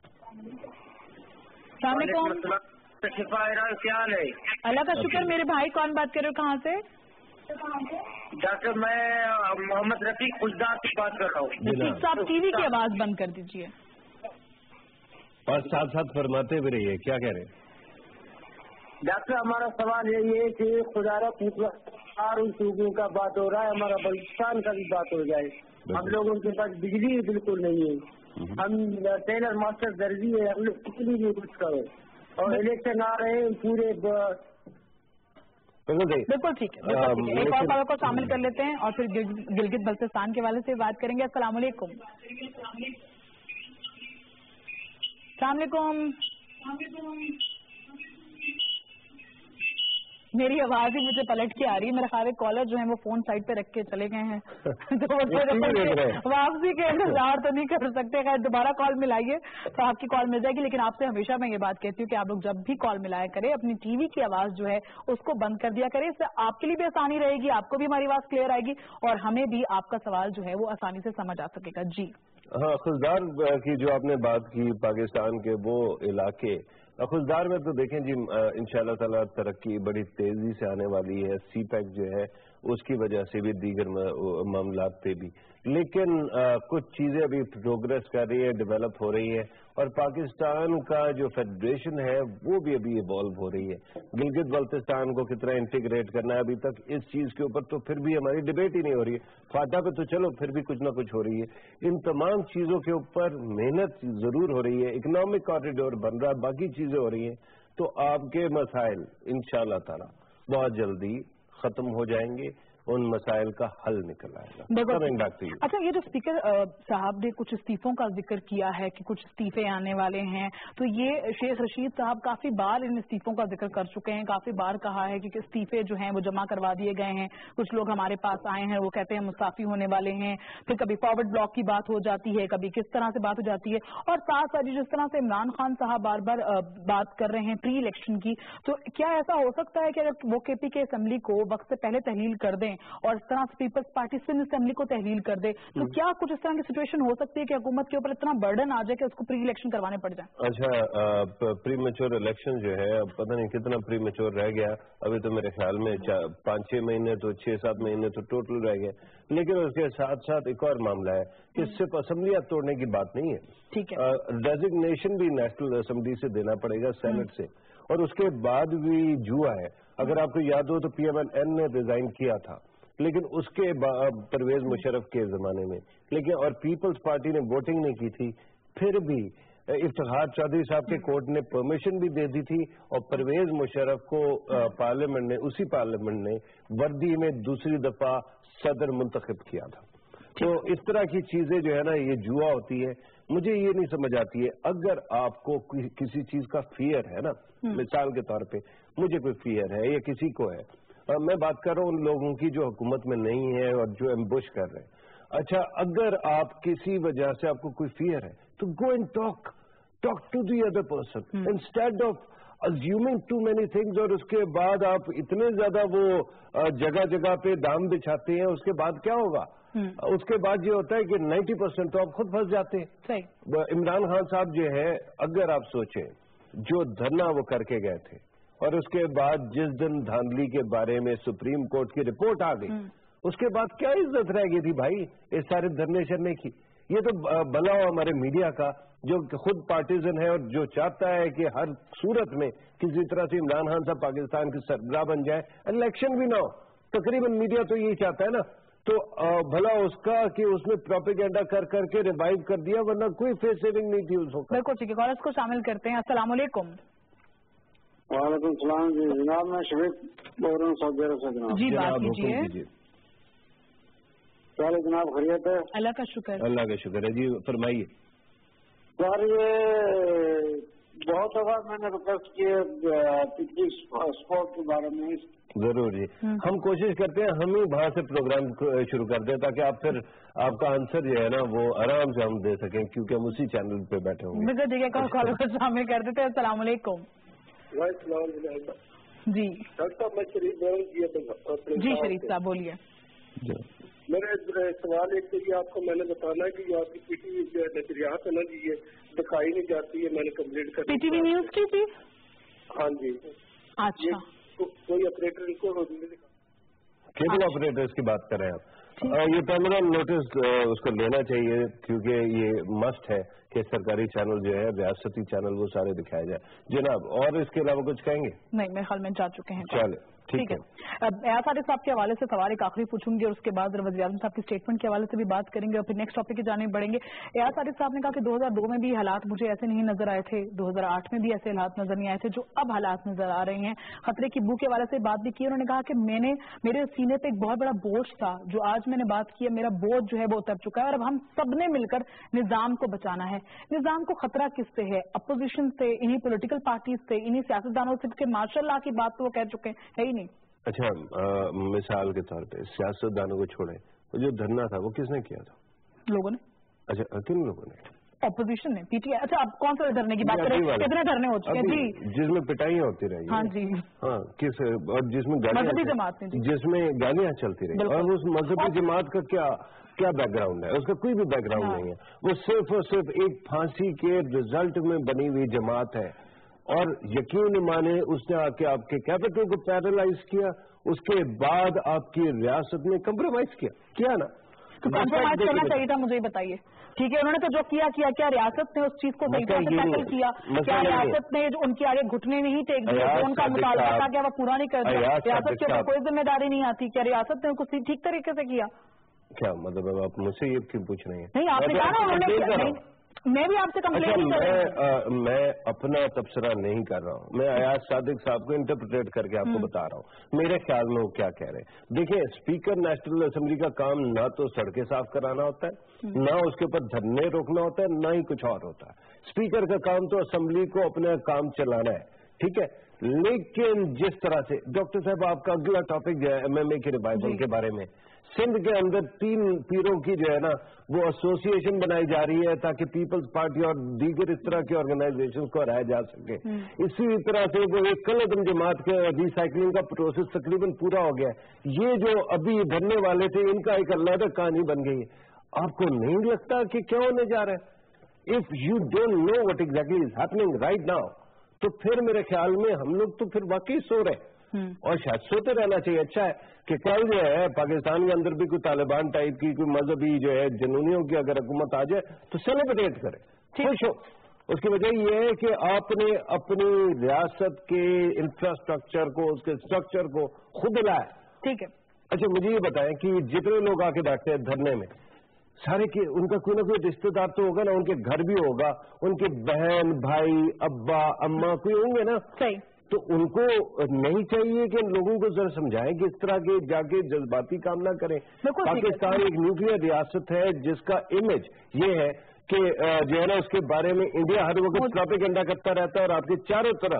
السلام علیکم. کیا ہے؟ اللہ کا شکر. میرے بھائی کون بات کر رہے ہو، کہاں سے؟ ڈاکٹر میں محمد رفیق خشدار کی بات کر رہا ہوں. رفیق صاحب ٹی وی کی آواز بند کر دیجیے اور ساتھ ساتھ فرماتے بھی رہیے. کیا کہہ رہے ہیں ڈاکٹر؟ ہمارا سوال یہی ہے کہ خدا را اور ان صوبوں کا بات ہو رہا ہے، ہمارا بلوچستان کا بھی بات ہو جائے. ہم لوگوں کے پاس بجلی بالکل نہیں ہے، ہم ٹیلر ماسٹر درزی ہے، ہم لوگ کسی بھی کچھ کرو اور الیکشن آ رہے ہیں پورے. بالکل ٹھیک ہے. ایک اور بات کو شامل کر لیتے ہیں اور پھر گلگت بلتستان کے حوالے سے بات کریں گے. السلام علیکم. السلام علیکم. میری آواز ہی مجھے پلٹ کے آ رہی ہے. میرا خیال ہے کالر جو ہیں وہ فون سائڈ پہ رکھ کے چلے گئے ہیں تو واپسی کے انتظار تو نہیں کر سکتے. خیر دوبارہ کال ملائیے تو آپ کی کال مل جائے گی. لیکن آپ سے ہمیشہ میں یہ بات کہتی ہوں کہ آپ لوگ جب بھی کال ملایا کریں اپنی ٹی وی کی آواز جو ہے اس کو بند کر دیا کریں. اس سے آپ کے لیے بھی آسانی رہے گی، آپ کو بھی ہماری آواز کلیئر آئے گی اور ہمیں بھی آپ کا سوال جو ہے وہ آسانی سے سمجھ آ سکے گا. جی ہاں، خزدار کی جو آپ نے بات کی پاکستان کے وہ علاقے، خزدار میں تو دیکھیں جی انشاءاللہ تعالی ترقی بڑی تیزی سے آنے والی ہے. سی پیک جو ہے اس کی وجہ سے بھی، دیگر معاملات پہ بھی، لیکن کچھ چیزیں ابھی پروگریس کر رہی ہے، ڈیولپ ہو رہی ہے اور پاکستان کا جو فیڈریشن ہے وہ بھی ابھی ایوالو ہو رہی ہے. گلگت بلتستان کو کتنا انٹیگریٹ کرنا ہے ابھی تک اس چیز کے اوپر تو پھر بھی ہماری ڈبیٹ ہی نہیں ہو رہی ہے. فاٹا پہ تو چلو پھر بھی کچھ نہ کچھ ہو رہی ہے. ان تمام چیزوں کے اوپر محنت ضرور ہو رہی ہے. اکنامک کوریڈور بن رہا ہے، باقی چیزیں ہو رہی ہیں تو آپ کے مسائل انشاءاللہ تعالی بہت جلدی ختم ہو جائیں گے، ان مسائل کا حل نکل آئے گا. اچھا یہ جو اسپیکر صاحب نے کچھ استعفوں کا ذکر کیا ہے کہ کچھ استعفے آنے والے ہیں، تو یہ شیخ رشید صاحب کافی بار ان استعفوں کا ذکر کر چکے ہیں، کافی بار کہا ہے کہ استعفے جو ہیں وہ جمع کروا دیے گئے ہیں. کچھ لوگ ہمارے پاس آئے ہیں وہ کہتے ہیں مستعفی ہونے والے ہیں. پھر کبھی فارورڈ بلاک کی بات ہو جاتی ہے، کبھی کس طرح سے بات ہو جاتی ہے. اور ساتھ ساتھ جس طرح سے عمران خان صاحب بار بار بات کر رہے ہیں پری الیکشن کی، تو کیا ایسا ہو سکتا ہے کہ اگر وہ کے پی کے اسمبلی کو وقت سے پہلے تحلیل کر دیں اور اس طرح سے پیپلز پارٹی سندھ اسمبلی کو تحلیل کر دے تو کیا کچھ اس طرح کی سچویشن ہو سکتی ہے کہ حکومت کے اوپر اتنا برڈن آ جائے کہ اس کو پری الیکشن کروانے پڑ جائیں؟ اچھا پری میچور الیکشن جو ہے اب پتہ نہیں کتنا پری میچور رہ گیا. ابھی تو میرے خیال میں پانچ چھ مہینے تو چھ سات مہینے تو ٹوٹل رہ گئے. لیکن اس کے ساتھ ساتھ ایک اور معاملہ ہے کہ صرف اسمبلیاں توڑنے کی بات نہیں ہے. ٹھیک ہے، ڈیزگنیشن بھی نیشنل اسمبلی سے دینا پڑے گا، سینٹ سے. اور اس کے بعد بھی جوا ہے. اگر آپ کو یاد ہو تو پی ایم ایل این نے ریزائن کیا تھا لیکن اس کے پرویز مشرف کے زمانے میں، لیکن اور پیپلز پارٹی نے ووٹنگ نہیں کی تھی، پھر بھی افتخار چودھری صاحب کے کورٹ نے پرمیشن بھی دے دی تھی اور پرویز مشرف کو پارلیمنٹ نے اسی پارلیمنٹ نے وردی میں دوسری دفعہ صدر منتخب کیا تھا. تو اس طرح کی چیزیں جو ہے نا یہ جوا ہوتی ہے. مجھے یہ نہیں سمجھ آتی ہے اگر آپ کو کسی چیز کا فیئر ہے نا، مثال کے طور پہ مجھے کوئی فیئر ہے یا کسی کو ہے، میں بات کر رہا ہوں ان لوگوں کی جو حکومت میں نہیں ہے اور جو ایمبش کر رہے ہیں. اچھا اگر آپ کسی وجہ سے آپ کو کوئی فیئر ہے تو go and talk talk to the other person instead of assuming too many things, اور اس کے بعد آپ اتنے زیادہ وہ جگہ جگہ پہ دام بچھاتے ہیں، اس کے بعد کیا ہوگا؟ اس کے بعد یہ ہوتا ہے کہ نائنٹی پرسینٹ تو آپ خود پھنس جاتے ہیں. عمران خان صاحب جو ہے، اگر آپ سوچیں جو دھرنا وہ کر کے گئے تھے اور اس کے بعد جس دن دھاندلی کے بارے میں سپریم کورٹ کی رپورٹ آ گئی، اس کے بعد کیا عزت رہ گئی تھی بھائی اس سارے دھرنے شرنے کی؟ یہ تو بلا ہو ہمارے میڈیا کا جو خود پارٹیزن ہے اور جو چاہتا ہے کہ ہر صورت میں کسی طرح سے عمران خان صاحب پاکستان کے سربراہ بن جائے، الیکشن بھی نہ ہو. تقریباً میڈیا تو یہی چاہتا ہے نا. تو بھلا اس کا کہ اس نے پروپیگنڈا کر کر کے ریوائیو کر دیا، ورنہ کوئی فیس سیونگ نہیں تھی اس وقت. بالکل ٹھیک ہے، کالرز کو شامل کرتے ہیں. السلام علیکم. وعلیکم السلام جی جناب، میں شریف بول رہا ہوں سعودی عرب سے جناب. جی بات کیجیے. سر جناب خیریت ہے؟ اللہ کا شکر. اللہ کا شکر ہے جی، فرمائیے. سر یہ بہت دفعہ میں نے ریکویسٹ کی پکنک اسپاٹ کے بارے میں. ضرور جی، ہم کوشش کرتے ہیں ہم ہی وہاں سے پروگرام شروع کر دیں تاکہ آپ پھر آپ کا آنسر جو ہے نا وہ آرام سے ہم دے سکیں، کیونکہ ہم اسی چینل پہ بیٹھے ہوں گے. ٹھیک ہے، کال شامل کر دیتے ہیں. السلام علیکم. جی جی شریف صاحب بولیے. میرا سوال ایک تو یہ آپ کو میں نے بتانا ہے کہ یہ آپ کی پی ٹی وی جو ہے نشریات ہے نا جی، یہ دکھائی نہیں جاتی ہے. میں نے کمپلیٹ کر پی ٹی وی نیوز کی تھی. ہاں جی. اچھا، کوئی آپریٹر کو کیبل آپریٹرس کی بات کر رہے ہیں آپ؟ یہ پرماننٹ نوٹس اس کو لینا چاہیے، کیونکہ یہ مسٹ ہے کہ سرکاری چینل جو ہے، ریاستی چینل، وہ سارے دکھائے جائیں. جناب اور اس کے علاوہ کچھ کہیں گے؟ نہیں، میرے خیال میں جا چکے ہیں. چلے ٹھیک ہے. ایاز عارف صاحب کے حوالے سے سوال ایک آخری پوچھوں گی اور اس کے بعد وزیر اعظم صاحب کی اسٹیٹمنٹ کے حوالے سے بھی بات کریں گے اور پھر نیکسٹ ٹاپک کی جانب بڑھیں گے. ایاز عارف صاحب نے کہا کہ دو ہزار دو میں بھی حالات مجھے ایسے نہیں نظر آئے تھے، دو ہزار آٹھ میں بھی ایسے حالات نظر نہیں آئے تھے جو اب حالات نظر آ رہے ہیں. خطرے کی بو کے حوالے سے بات بھی کی. انہوں نے کہا کہ میں نے میرے سینے پہ ایک بہت بڑا بوجھ تھا، جو آج میں نے بات کی ہے، میرا بوجھ جو ہے وہ اتر چکا ہے اور اب ہم سب نے مل کر نظام کو بچانا ہے. نظام کو خطرہ کس سے ہے؟ اپوزیشن سے، انہی پولیٹیکل پارٹیز سے، انہی سیاستدانوں سے کہ ماشاء اللہ کی بات تو وہ کہہ چکے ہیں، ہے ہی نہیں. اچھا، مثال کے طور پہ سیاستدانوں کو چھوڑیں، وہ جو دھرنا تھا وہ کس نے کیا تھا؟ لوگوں نے. اچھا، کن لوگوں نے؟ اپوزیشن نے، پی ٹی آئی. اچھا، آپ کون سے دھرنے کی بات کریں؟ کتنے دھرنے ہو چکے ہیں جی؟ جس میں پٹائیاں ہوتی رہی. ہاں جی. ہاں، کس اور جس میں مذہبی جماعت نے، جس میں گالیاں چلتی رہی. اور اس مذہبی جماعت کا کیا کیا بیک گراؤنڈ ہے؟ اس کا کوئی بھی بیک گراؤنڈ نہیں ہے. وہ صرف اور صرف ایک پھانسی کے رزلٹ میں بنی ہوئی جماعت ہے. اور یقین مانے اس نے آ کے آپ کے کیپٹل کو پیرالائز کیا، اس کے بعد آپ کی ریاست میں کمپرومائز کیا کیا نا. تو کمپرومائز کرنا چاہیے تھا، مجھے یہ بتائیے. ٹھیک ہے، انہوں نے تو جو کیا کیا کیا ریاست نے اس چیز کو صحیح طرح سے ٹیکل کیا؟ کیا ریاست نے ان کے آگے گھٹنے نہیں ٹیک دیے؟ ان کا مطالبہ تھا کیا وہ پورا نہیں کر دیا؟ ریاست کے اوپر کوئی ذمہ داری نہیں آتی؟ کیا ریاست نے ان کو ٹھیک طریقے سے کیا؟ کیا مطلب آپ مجھ سے یہ کیوں پوچھ رہے ہیں؟ نہیں، آپ نے کہا نا انہوں نے. میں بھی آپ سے کمپلین نہیں کر رہا ہوں. میں اپنا تبصرہ نہیں کر رہا ہوں، میں ایاز صادق صاحب کو انٹرپریٹ کر کے آپ کو بتا رہا ہوں میرے خیال میں وہ کیا کہہ رہے ہیں. دیکھیں، اسپیکر نیشنل اسمبلی کا کام نہ تو سڑکیں صاف کرانا ہوتا ہے، نہ اس کے اوپر دھرنے روکنا ہوتا ہے، نہ ہی کچھ اور ہوتا ہے. اسپیکر کا کام تو اسمبلی کو اپنا کام چلانا ہے. ٹھیک ہے، لیکن جس طرح سے ڈاکٹر صاحب آپ کا اگلا ٹاپک جو ہے ایم ایم اے کے ریوائول کے بارے میں، سندھ کے اندر تین پیروں کی جو ہے نا وہ ایسوسیشن بنائی جا رہی ہے تاکہ پیپلز پارٹی اور دیگر اس طرح کے آرگنائزیشن کو ہرایا جا سکے. اسی طرح سے وہ ایک کل عدم جماعت کے ری سائیکلنگ کا پروسیس تقریباً پورا ہو گیا ہے. یہ جو ابھی بھرنے والے تھے ان کا ایک علیحدہ کہانی بن گئی ہے. آپ کو نہیں لگتا کہ کیا ہونے جا رہا ہے؟ If you don't know what exactly is happening right now, تو پھر میرے خیال میں ہم لوگ تو پھر واقعی سو رہے ہیں اور شاید سوتے رہنا چاہیے. اچھا ہے کہ کل جو ہے پاکستان کے اندر بھی کوئی طالبان ٹائپ کی کوئی مذہبی جو ہے جنونیوں کی اگر حکومت آ جائے تو سیلیبریٹ کرے، خوش ہو. اس کی وجہ یہ ہے کہ آپ نے اپنی ریاست کے انفراسٹرکچر کو، اس کے اسٹرکچر کو خود لایا. ٹھیک ہے. اچھا مجھے یہ بتائیں کہ جتنے لوگ آ کے بیٹھتے ہیں دھرنے میں، سارے کے ان کا کوئی نہ کوئی رشتے دار تو ہوگا نا، ان کے گھر بھی ہوگا، ان کے بہن بھائی ابا اما کوئی ہوں گے نا. صحیح. تو ان کو نہیں چاہیے کہ ان لوگوں کو ذرا سمجھائیں کہ اس طرح کے جا کے جذباتی کام نہ کریں. پاکستان ایک نیوکلیئر ریاست ہے جس کا امیج یہ ہے کہ جو ہے نا اس کے بارے میں انڈیا ہر وقت پروپیگنڈا کرتا رہتا ہے اور آپ کے چاروں طرف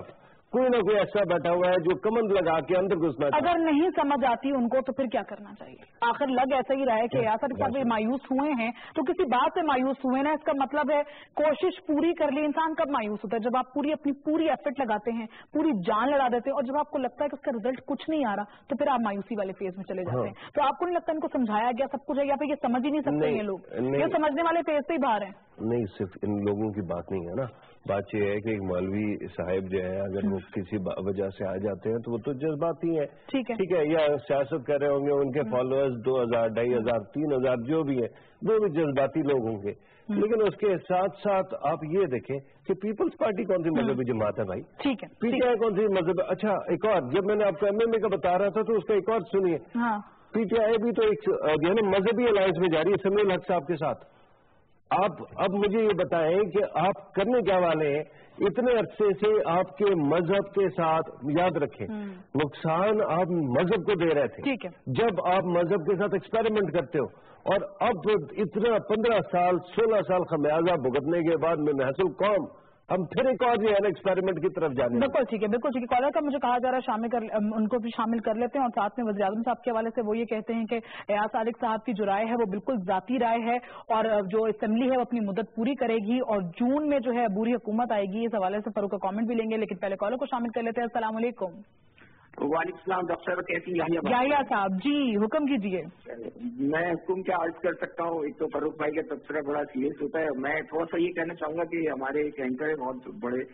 कोई ना कोई ऐसा बैठा हुआ है जो कमंद लगा के अंदर घुसना चाहता है। अगर नहीं समझ आती उनको तो फिर क्या करना चाहिए? आखिर लग ऐसा ही रहा है कि यार साहब ये मायूस हुए हैं तो किसी बात से मायूस हुए ना, इसका मतलब है कोशिश पूरी कर ली। इंसान कब मायूस होता है? जब आप पूरी अपनी पूरी एफर्ट लगाते हैं, पूरी जान लगा देते हैं, और जब आपको लगता है कि उसका रिजल्ट कुछ नहीं आ रहा तो फिर आप मायूसी वाले फेज में चले जाते हैं। तो आपको नहीं लगता इनको समझाया गया सब कुछ है, या फिर ये समझ ही नहीं सकते ये लोग? ये समझने वाले फेज से ही बाहर है। नहीं, सिर्फ इन लोगों की बात नहीं है ना, बात यह है कि एक मौलवी साहब जो है अगर वो किसी वजह से आ जाते हैं तो वो तो जज्बाती है, ठीक है ठीक है, या सियासत कर रहे होंगे, उनके फॉलोअर्स दो हजार ढाई हजार तीन हजार जो भी है वो भी जज्बाती लोग होंगे। लेकिन उसके साथ साथ आप ये देखें कि पीपल्स पार्टी कौन सी मजहबी जमात है भाई, ठीक है, पीटीआई कौन सी मजहब। अच्छा एक और, जब मैंने आपको एमएमए का बता रहा था तो उसका एक और सुनिए, पीटीआई भी तो एक जो है ना मजहबी अलायंस में जा रही है समीउल हक साहब के साथ। आप अब मुझे ये बताएं कि आप करने क्या वाले हैं? इतने अरसे से आपके मजहब के साथ, याद रखें, नुकसान आप मजहब को दे रहे थे, ठीक है, जब आप मजहब के साथ एक्सपेरिमेंट करते हो, और अब इतना पंद्रह साल सोलह साल खमियाजा भुगतने के बाद में महसूल कौम हम फिर एक और जो है ना एक्सपेरिमेंट की तरफ जाने। बिल्कुल ठीक है, बिल्कुल ठीक है। कॉलर का मुझे कहा जा रहा है शामिल कर, उनको भी शामिल कर लेते हैं। और साथ में वज़ीर आज़म साहब के हवाले से वो ये कहते हैं कि एयाज सादिक साहब की जो राय है वो बिल्कुल जाती राय है, और जो असेंबली है वो अपनी मुद्दत पूरी करेगी और जून में जो है अबूरी हुकूमत आएगी। इस हवाले से फरूक का कॉमेंट भी लेंगे, लेकिन पहले कॉलर को शामिल कर लेते हैं। अस्सलाम वालेकुम। वालेकुम सलाम डॉक्टर साहब, कैसी हैं? याहिया साहब जी, हुक्म कीजिए। मैं हुक्म क्या अर्ज कर सकता हूँ? एक तो फरूक भाई का तबसरा बड़ा सीरियस होता है। मैं थोड़ा सा ये कहना चाहूंगा कि हमारे एक एंकर है बहुत बड़े,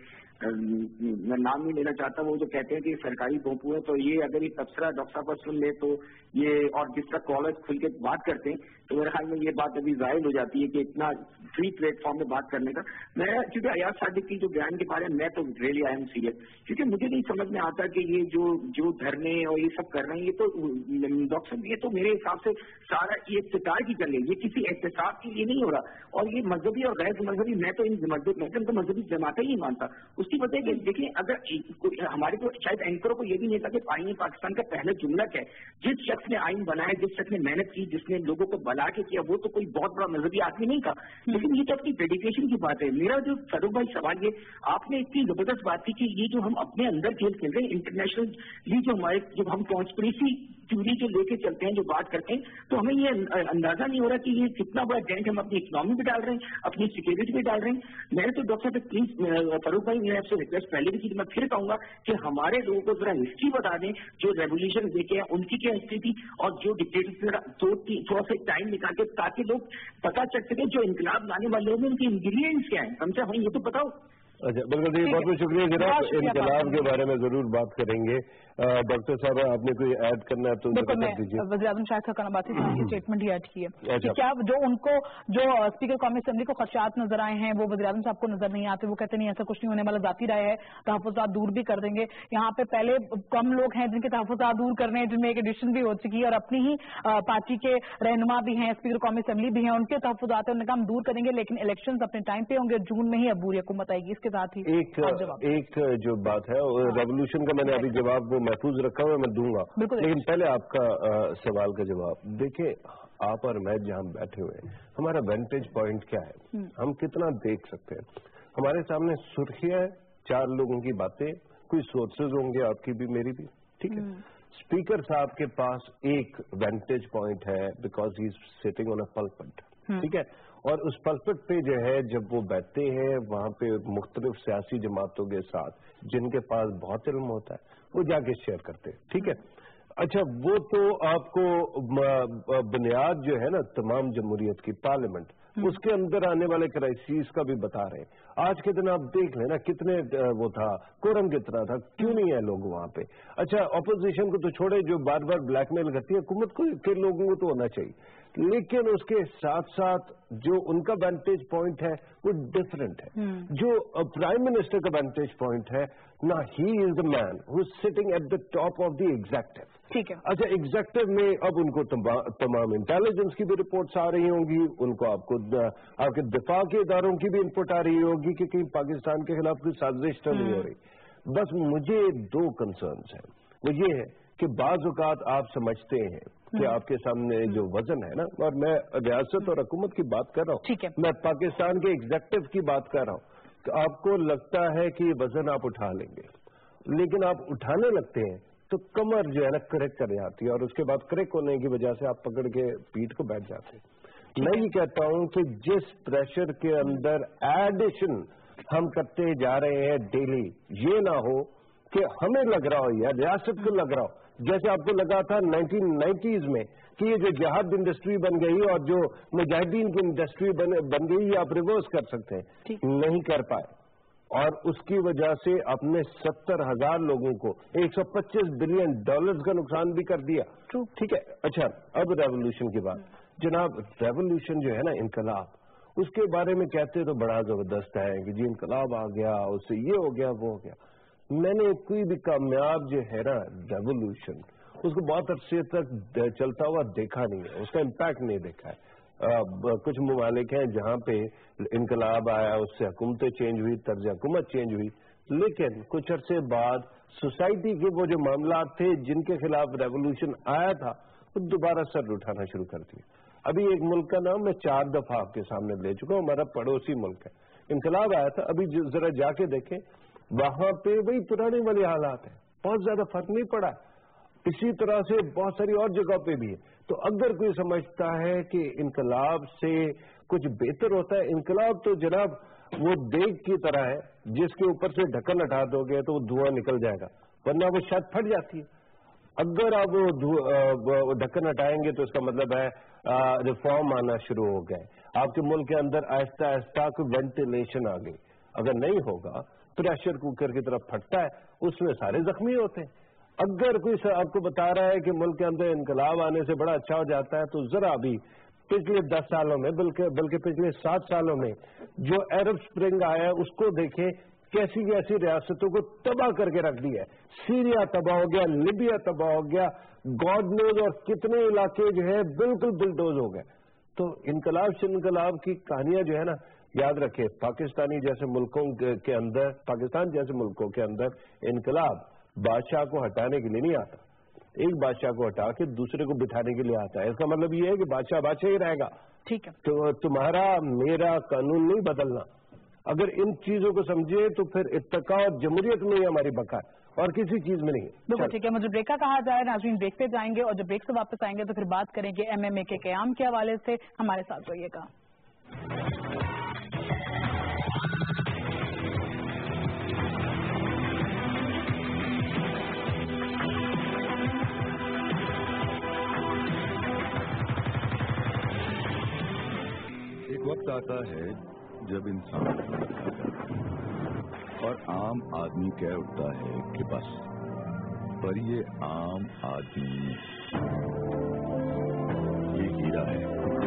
मैं नाम नहीं लेना चाहता, वो जो कहते हैं कि सरकारी भोंपू है, तो ये अगर ये तबसरा डॉक्टर साहब पर सुन ले तो ये, और जिस तरह कॉलेज खुल के बात करते हैं तो मेरे ख्याल में ये बात अभी जाहिर हो जाती है कि इतना फ्री प्लेटफॉर्म में बात करने का। मैं क्योंकि एयाज सादिक की जो बयान के बारे में मैं तो रियली आई एम सीरियस, क्योंकि मुझे नहीं समझ में आता कि ये जो जो धरने और ये सब कर रहे हैं, ये तो डॉक्टर साहब ये तो मेरे हिसाब से सारा ये इफ्तितार की कर ले, ये किसी एहतसाब के लिए नहीं हो रहा। और ये मजहबी और गैर मजहबी, मैं तो इन तो मजहबी जमातें ही मानता। उसकी वजह है कि देखिए, अगर हमारे तो शायद एंकरों को ये भी नहीं था कि आईन पाकिस्तान का पहला जुमला क्या है। जिस शख्स ने आइन बनाया, जिस शख्स ने मेहनत की, जिसने लोगों को बला के किया, वो तो कोई बहुत बड़ा मजहबी आदमी नहीं था। लेकिन ये तो अपनी डेडिकेशन की बात है। मेरा जो फरूक भाई सवाल, ये आपने इतनी जबरदस्त बात की कि ये जो हम अपने अंदर खेल खेल रहे हैं, इंटरनेशनली जो हमारे जब हम कॉन्स्पिरेसी थ्योरी जो लेके चलते हैं, जो बात करते हैं, तो हमें ये अंदाजा नहीं हो रहा कि ये कितना बड़ा डेंट हम अपनी इकोनॉमी पे डाल रहे हैं, अपनी सिक्योरिटी पे डाल रहे हैं। मैंने तो डॉक्टर साहब प्लीज फरूक भाई, मैं आपसे रिक्वेस्ट पहले भी की, मैं फिर कहूंगा कि हमारे लोगों को जरा हिस्ट्री बता दें, जो रेवोल्यूशन देखे हैं उनकी क्या हिस्ट्री थी, और जो डिक्टेटर थोड़ा सा टाइम निकाल के, ताकि लोग पता चल सके जो इनकलाब लाने वाले लोग हैं उनके इंग्रीडियंट्स क्या है, हमसे हमें ये तो बताओ। अच्छा बिल्कुल जी, बहुत बहुत शुक्रिया जनाब। इनकलाब के बारे में जरूर बात करेंगे। डॉक्टर साहब आपने कोई ऐड करना है तो दीजिए। वज़ीर आज़म शाहिद खान अब्बासी साहब की स्टेटमेंट ही ऐड की है कि क्या जो उनको जो स्पीकर कौमी असेंबली को खदशात नजर आए हैं वो वज़ीर आज़म साहब को नजर नहीं आते। वो कहते नहीं ऐसा कुछ नहीं होने वाला, जाती राय है, तहफ़्फ़ुज़ात दूर भी कर देंगे। यहाँ पे पहले कम लोग हैं जिनके तहफ़्फ़ुज़ात दूर करने हैं, जिनमें एक एडिशन भी हो चुकी है, और अपनी ही पार्टी के रहनुमा भी हैं, स्पीकर कौमी असेंबली भी हैं, उनके तहफ़्फ़ुज़ात है, उनका हम दूर करेंगे, लेकिन इलेक्शन अपने टाइम पे होंगे, जून में ही अबूरी हुकूमत आएगी। इसके साथ ही एक एक जो बात है रेवोल्यूशन का मैंने अभी जवाब वो महफूज रखा हुआ, मैं दूंगा, लेकिन पहले आपका आ, सवाल का जवाब देखिए। आप और मैं जहाँ बैठे हुए हैं, हमारा वेंटेज पॉइंट क्या है, हम कितना देख सकते हैं। हमारे सामने सुर्खियां, चार लोगों की बातें, कोई सोर्सेज होंगे, आपकी भी मेरी भी, ठीक है। स्पीकर साहब के पास एक वेंटेज पॉइंट है because he is sitting on a pulpit, ठीक है, और उस पल्पिट पे जो है जब वो बैठते हैं वहां पे मुख्तलिफ सियासी जमातों के साथ जिनके पास बहुत इल्म होता है वो जाके शेयर करते हैं, ठीक है। अच्छा वो तो आपको बुनियाद जो है ना तमाम जमहूरियत की पार्लियामेंट, उसके अंदर आने वाले क्राइसिस का भी बता रहे हैं। आज के दिन आप देख लेना कितने वो था, कोरम कितना था, क्यों नहीं है लोग वहां पे। अच्छा ऑपोजिशन को तो छोड़े, जो बार बार ब्लैकमेल करती है हुकूमत को, के लोगों को तो होना चाहिए, लेकिन उसके साथ साथ जो उनका वेंटेज पॉइंट है वो डिफरेंट है। जो प्राइम मिनिस्टर का वेंटेज पॉइंट है ना, he is the man who is sitting at the top of the executive, ठीक है। अच्छा एग्जेक्टिव में अब उनको तमाम इंटेलिजेंस की भी रिपोर्ट्स आ रही होंगी, उनको आपको आपके दिफा के इदारों की भी इनपुट आ रही होगी कि कहीं पाकिस्तान के खिलाफ कोई साजिश तो नहीं हो रही। बस मुझे दो कंसर्न्स हैं, वो ये है कि बाज़ औक़ात आप समझते हैं कि आपके सामने जो वजन है ना, और मैं रियासत और हुकूमत की बात कर रहा हूँ, ठीक है, मैं पाकिस्तान के एग्जेक्टिव की बात कर रहा हूँ, आपको लगता है कि ये वजन आप उठा लेंगे لیکن آپ اٹھانے لگتے ہیں تو کمر جو ہے نا کریک کر جاتی ہے اور اس کے بعد کریک ہونے کی وجہ سے آپ پکڑ کے پیٹ کو بیٹھ جاتے ہیں. میں یہ کہتا ہوں کہ جس پریشر کے اندر ایڈیشن ہم کرتے جا رہے ہیں ڈیلی، یہ نہ ہو کہ ہمیں لگ رہا ہو یا ریاست کو لگ رہا ہو جیسے آپ کو لگا تھا نائنٹین نائنٹیز میں کہ یہ جو جہاد انڈسٹری بن گئی اور جو مجاہدین کی انڈسٹری بن گئی یہ آپ ریورس کر سکتے ہیں، نہیں کر پائے اور اس کی وجہ سے اپنے ستر ہزار لوگوں کو ایک سو پچیس بلین ڈالرز کا نقصان بھی کر دیا. ٹھیک ہے. اچھا اب ریولوشن کی بات. جناب ریولوشن جو ہے نا انقلاب، اس کے بارے میں کہتے تو بڑا زبردست ہے کہ جی انقلاب آ گیا اس سے یہ ہو گیا وہ ہو گیا. میں نے کوئی بھی کامیاب جو ہے نا ریولوشن اس کو بہت عرصے تک چلتا ہوا دیکھا نہیں ہے، اس کا امپیکٹ نہیں دیکھا ہے. کچھ ممالک ہیں جہاں پہ انقلاب آیا، اس سے حکومتیں چینج ہوئی، طرز حکومت چینج ہوئی، لیکن کچھ عرصے بعد سوسائٹی کے وہ جو معاملات تھے جن کے خلاف ریولوشن آیا تھا وہ دوبارہ سر اٹھانا شروع کر دیا. ابھی ایک ملک کا نام میں چار دفعہ آپ کے سامنے لے چکا ہوں، ہمارا پڑوسی ملک ہے. انقلاب آیا تھا، ابھی ذرا جا کے دیکھیں وہاں پہ وہی پرانے والے حالات ہیں، بہت زیادہ فرق نہیں پڑا. اسی طرح سے بہت ساری اور جگہ پہ بھی ہے. تو اگر کوئی سمجھتا ہے کہ انقلاب سے کچھ بہتر ہوتا ہے، انقلاب تو جناب وہ دیگ کی طرح ہے جس کے اوپر سے ڈھکن ہٹا دو گے تو وہ دھواں نکل جائے گا، ورنہ وہ شاید پھٹ جاتی ہے. اگر آپ وہ ڈھکن ہٹائیں گے تو اس کا مطلب ہے ریفارم آنا شروع ہو گئے، آپ کے ملک کے اندر آہستہ آہستہ کوئی وینٹیلیشن آ گئی. اگر نہیں ہوگا پریشر کوکر کی طرف پھٹتا ہے، اس میں سارے زخمی ہوتے ہیں. اگر کوئی آپ کو بتا رہا ہے کہ ملک کے اندر انقلاب آنے سے بڑا اچھا ہو جاتا ہے تو ذرا بھی پچھلے دس سالوں میں بلکہ بلکہ پچھلے سات سالوں میں جو عرب اسپرنگ آیا ہے اس کو دیکھیں، کیسی کیسی ریاستوں کو تباہ کر کے رکھ دیا ہے. سیریا تباہ ہو گیا، لیبیا تباہ ہو گیا، گاڈ نوز اور کتنے علاقے جو ہے بالکل بلڈوز ہو گئے. تو انقلاب سے انقلاب کی کہانیاں جو ہے نا یاد رکھے، پاکستانی جیسے ملکوں کے اندر پاکستان جیسے ملکوں کے اندر انقلاب بادشاہ کو ہٹانے کے لیے نہیں آتا، ایک بادشاہ کو ہٹا کے دوسرے کو بٹھانے کے لیے آتا ہے. اس کا مطلب یہ ہے کہ بادشاہ بادشاہ ہی رہے گا. ٹھیک ہے. تو تمہارا میرا قانون نہیں بدلنا. اگر ان چیزوں کو سمجھے تو پھر اتقاء اور جمہوریت میں ہی ہماری بقا ہے اور کسی چیز میں نہیں. بالکل ٹھیک ہے. مجھے بریک کا کہا جائے، ناظرین دیکھتے جائیں گے اور جب بریک سے واپس آئیں گے تو پھر بات کریں گے ایم ایم اے کے قیام کے حوالے سے. ہمارے ساتھ رہیے گا. وقت آتا ہے جب انسان اور عام آدمی کہہ اٹھتا ہے کہ بس، پر یہ عام آدمی یہ ہیرا ہے،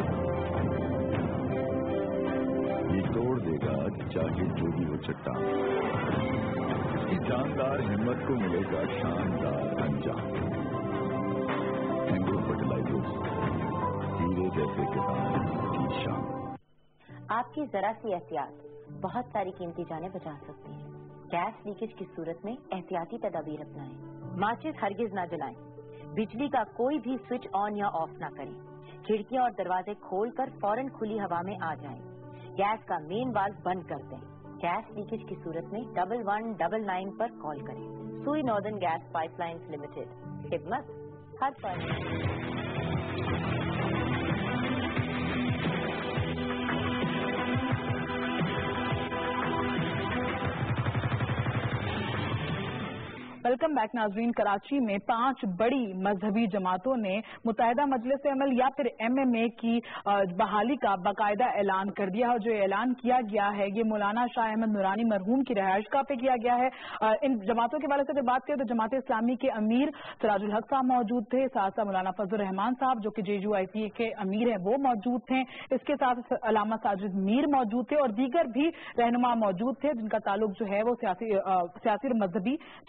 یہ توڑ دے گا چاہے جو بھی ہو چٹان. اس کی جاندار ہمت کو ملے گا شاندار انجام. اینگرو فرٹیلائزرز، ہیرے جیسے کسان کی شان. آپ کی ذرا سی احتیاط بہت ساری قیمتی جانیں بچا سکتی ہیں. گیس لیکیج کی صورت میں احتیاطی تدابیر اپنائیں. ماچس ہرگز نہ جلائیں. بجلی کا کوئی بھی سوئچ آن یا آف نہ کریں. کھڑکیاں اور دروازے کھول کر فوراً کھلی ہوا میں آ جائیں. گیس کا مین والو بند کر دیں. گیس لیکیج کی صورت میں ڈبل ون ڈبل نائن پر کال کریں. Sui northern gas pipelines limited, خدمت ہر پر. ویلکم بیک ناظرین. کراچی میں پانچ بڑی مذہبی جماعتوں نے متحدہ مجلس عمل یا پھر ایم ایم اے کی بحالی کا باقاعدہ اعلان کر دیا ہے. جو اعلان کیا گیا ہے یہ مولانا شاہ احمد نورانی مرحوم کی رہائش گاہ پہ کیا گیا ہے. ان جماعتوں کے بارے سے بات کریں تو جماعت اسلامی کے امیر سراج الحق صاحب موجود تھے، ساتھ ساتھ مولانا فضل الرحمان صاحب جو کہ جے یو آئی سی کے امیر ہیں وہ موجود تھے. اس کے ساتھ علامہ ساجد میر موجود تھے اور دیگر بھی رہنما موجود تھے جن کا تعلق جو ہے وہ سیاسی سیاسی اور مذہبی جماعتوں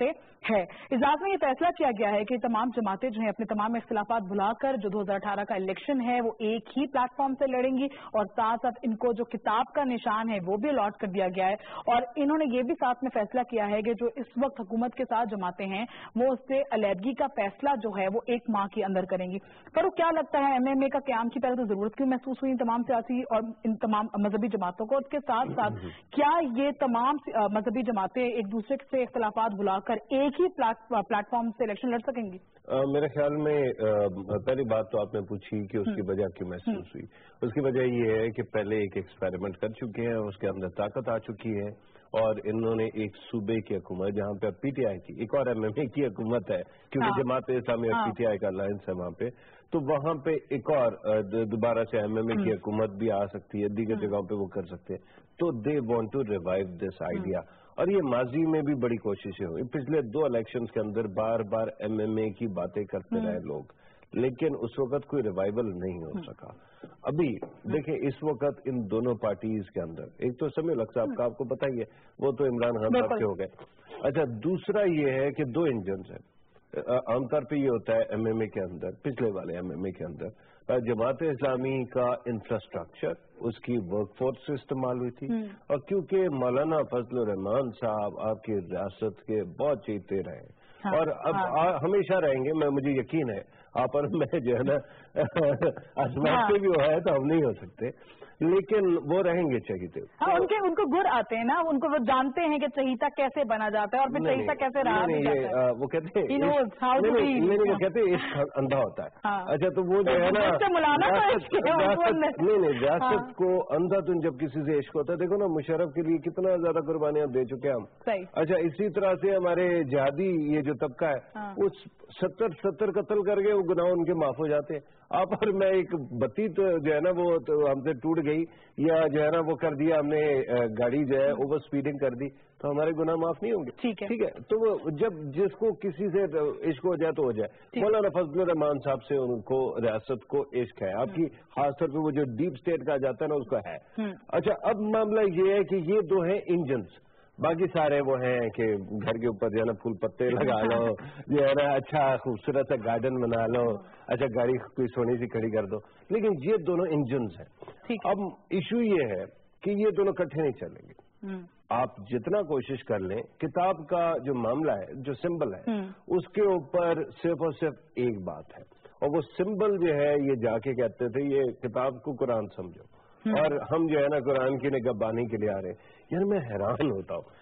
सकते हैं। इजलास में ये फैसला किया गया है कि तमाम जमातें जो हैं अपने तमाम इख्तिलाफात भुलाकर जो दो हजार अठारह का इलेक्शन है वो एक ही प्लेटफॉर्म से लड़ेंगी और साथ साथ इनको जो किताब का निशान है वो भी अलॉट कर दिया गया है। और इन्होंने ये भी साथ में फैसला किया है कि जो इस वक्त हुकूमत के साथ जमातें हैं वो उससे अलहदगी का फैसला जो है वो एक माह के अंदर करेंगी। पर क्या लगता है एम एम ए का क्याम की पहले तो जरूरत क्यों महसूस हुई तमाम सियासी और इन तमाम मजहबी जमातों को? उसके साथ साथ क्या ये तमाम मजहबी जमातें एक दूसरे से इख्तिलाफात भुलाकर एक ही प्लेटफॉर्म से इलेक्शन लड़ सकेंगी? आ, मेरे ख्याल में आ, पहली बात तो आपने पूछी कि उसकी वजह क्यों महसूस हुई। उसकी वजह ये है कि पहले एक एक्सपेरिमेंट कर चुके हैं, उसके अंदर ताकत आ चुकी है और इन्होंने एक सूबे की हुकूमत जहाँ पे पीटीआई की एक और एम एम ए की हुकूमत है क्योंकि हाँ, जमात इस्लामी और हाँ, पीटीआई का अलायंस है वहाँ पे, तो वहाँ पे एक और दोबारा से एम एम ए की हुकूमत भी आ सकती है, दीगर जगहों पे वो कर सकते हैं। तो they want to revive this idea और ये माजी में भी बड़ी कोशिशें हुई। पिछले दो इलेक्शंस के अंदर बार बार एम एम ए की बातें करते रहे लोग, लेकिन उस वक्त कोई रिवाइवल नहीं हो सका। अभी देखें इस वक्त इन दोनों पार्टीज के अंदर एक तो समीउल हक साहब का आपको पता ही है, वो तो इमरान खान साहब के हो गए। अच्छा, दूसरा ये है कि दो इंजन है। आमतौर पे ये होता है एम एम ए के अंदर, पिछले वाले एम एम ए के अंदर जमात इस्लामी का इंफ्रास्ट्रक्चर, उसकी वर्कफोर्स इस्तेमाल हुई थी और क्योंकि मौलाना फजलुर रहमान साहब आपकी रियासत के बहुत चीते रहे हाँ, और अब हाँ, आ, हमेशा रहेंगे, मैं मुझे यकीन है आप और मैं जो है ना आजमाते भी है तो हम नहीं हो सकते, लेकिन वो रहेंगे चहीते। हाँ, तो, उनके उनको गुर आते हैं ना, उनको वो जानते हैं कि चहीता कैसे बना जाता है और फिर चहीता कैसे रहा नहीं, नहीं, ये, वो कहते हैं नहीं नहीं वो कहते हैं इश्क अंधा होता है। हाँ, अच्छा, तो वो जो है ना नहीं नहीं रियासत को अंधा तुम जब किसी से इश्क होता है, देखो ना मुशर्रफ के लिए कितना ज्यादा कुर्बानियां दे चुके हैं हम। अच्छा, इसी तरह से हमारे जिहादी ये जो तबका है वो सत्तर सत्तर कत्ल करके वो गुनाह उनके माफ हो जाते हैं। आप और मैं एक बत्ती तो जो है ना वो तो हमसे टूट गई या जो है ना वो कर दिया हमने गाड़ी जो है ओवर स्पीडिंग कर दी तो हमारे गुनाह माफ नहीं होंगे। ठीक है, ठीक है। तो वो जब जिसको किसी से इश्क हो जाए तो हो जाए। मौलाना फजलुर रहमान साहब से उनको रियासत को इश्क है, आपकी खासतौर पर वो जो डीप स्टेट कहा जाता है ना उसका है। अच्छा, अब मामला ये है कि ये दो है इंजन्स, बाकी सारे वो हैं कि घर के ऊपर जो है ना फूल पत्ते लगा लो, जो है ना अच्छा खूबसूरत सा गार्डन बना लो, अच्छा गाड़ी कोई सोनी सी खड़ी कर दो, लेकिन ये दोनों इंजन्स हैं। अब इशू ये है कि ये दोनों इकट्ठे नहीं चलेंगे। आप जितना कोशिश कर लें, किताब का जो मामला है, जो सिंबल है, उसके ऊपर सिर्फ और सिर्फ एक बात है और वो सिंबल जो है ये जाके कहते थे ये किताब को कुरान समझो और हम जो है ना कुरान की निगहबानी के लिए आ रहे हैं। यार मैं हैरान होता हूँ,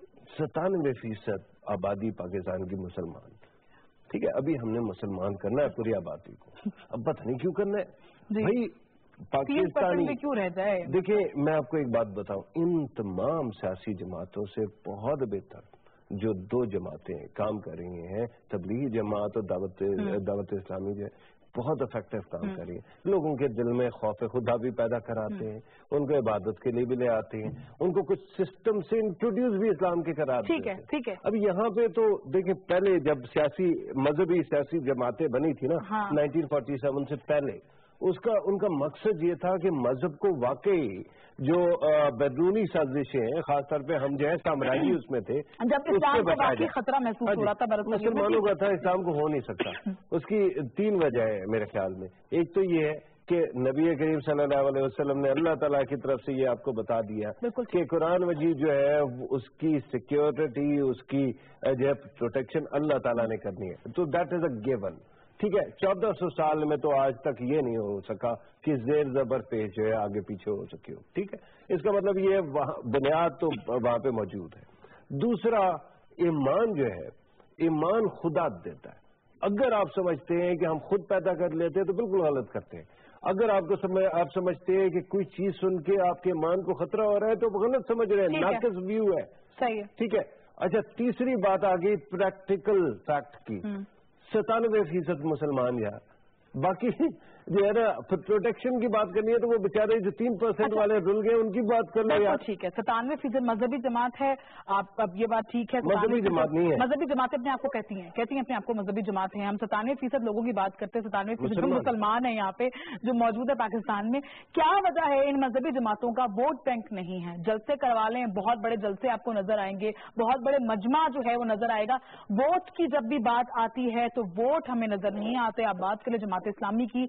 सतानवे फीसद आबादी पाकिस्तान की मुसलमान, ठीक है, अभी हमने मुसलमान करना है पूरी आबादी को, अब पता नहीं क्यों करना है भाई पाकिस्तानी क्यों रह जाए। देखिए मैं आपको एक बात बताऊं, इन तमाम सियासी जमातों से बहुत बेहतर जो दो जमातें काम कर रही हैं, तबलीगी जमात और दावत दावत इस्लामी जो है बहुत इफेक्टिव काम कर रही है। लोगों के दिल में खौफ खुदा भी पैदा कराते हैं, उनको इबादत के लिए भी ले आते हैं, उनको कुछ सिस्टम से इंट्रोड्यूस भी इस्लाम के कराते हैं। ठीक है, ठीक है। अब यहाँ पे तो देखिए पहले जब सियासी मजहबी सियासी जमातें बनी थी ना हाँ। नाइनटीन फोर्टी सेवन से पहले, उसका उनका मकसद ये था कि मजहब को वाकई जो बैरूनी साजिशें हैं, खासतौर पे हम जो है साम्राज्य उसमें थे, जब इस्लाम को बाकी खतरा महसूस हो रहा था, मुसलमानों का था, इस्लाम को हो नहीं सकता। उसकी तीन वजह है मेरे ख्याल में। एक तो ये है कि नबी करीम सल्लल्लाहु अलैहि वसल्लम ने अल्लाह ताला की तरफ से ये आपको बता दिया कि कुरान मजीद जो है उसकी सिक्योरिटी, उसकी जो है प्रोटेक्शन अल्लाह ताला ने करनी है, तो दैट इज अ गिवन। ठीक है, चौदह सौ साल में तो आज तक ये नहीं हो सका कि जेर जबर पेश जो है आगे पीछे हो सकी हो। ठीक है, इसका मतलब ये बुनियाद तो वहां पे मौजूद है। दूसरा, ईमान जो है, ईमान खुदा देता है। अगर आप समझते हैं कि हम खुद पैदा कर लेते हैं तो बिल्कुल गलत करते हैं। अगर आपको समझ आप समझते हैं कि कोई चीज सुन के आपके ईमान को खतरा हो रहा है तो गलत समझ रहे हैं, नाकिस व्यू है। सही है, ठीक है। अच्छा, तीसरी बात आ गई प्रैक्टिकल फैक्ट की। सतानवे फीसद मुसलमान यार, बाकी جو ہے نا پروٹیکشن کی بات کرنی ہے تو وہ بیچارے جو تین پرسینٹ والے رل گئے ان کی بات کر لیں یار. ٹھیک ہے, ستانوے فیصد مذہبی جماعت ہے. آپ اب یہ بات ٹھیک ہے, مذہبی جماعت نہیں ہے. مذہبی جماعتیں اپنے آپ کو کہتی ہیں کہتی ہیں اپنے آپ کو مذہبی جماعت ہیں. ہم ستانوے فیصد لوگوں کی بات کرتے ہیں, ستانوے فیصد مسلمان ہیں یہاں پہ جو موجود ہے پاکستان میں. کیا وجہ ہے ان مذہبی جماعتوں کا ووٹ بینک نہیں ہے؟ جلسے کروا لیں, بہت بڑے جلسے آپ کو نظر آئیں گے, بہت بڑے مجمع جو ہے وہ نظر آئے گا. ووٹ کی جب بھی بات آتی ہے تو ووٹ ہمیں نظر نہیں آتے. آپ بات کریں جماعت اسلامی کی,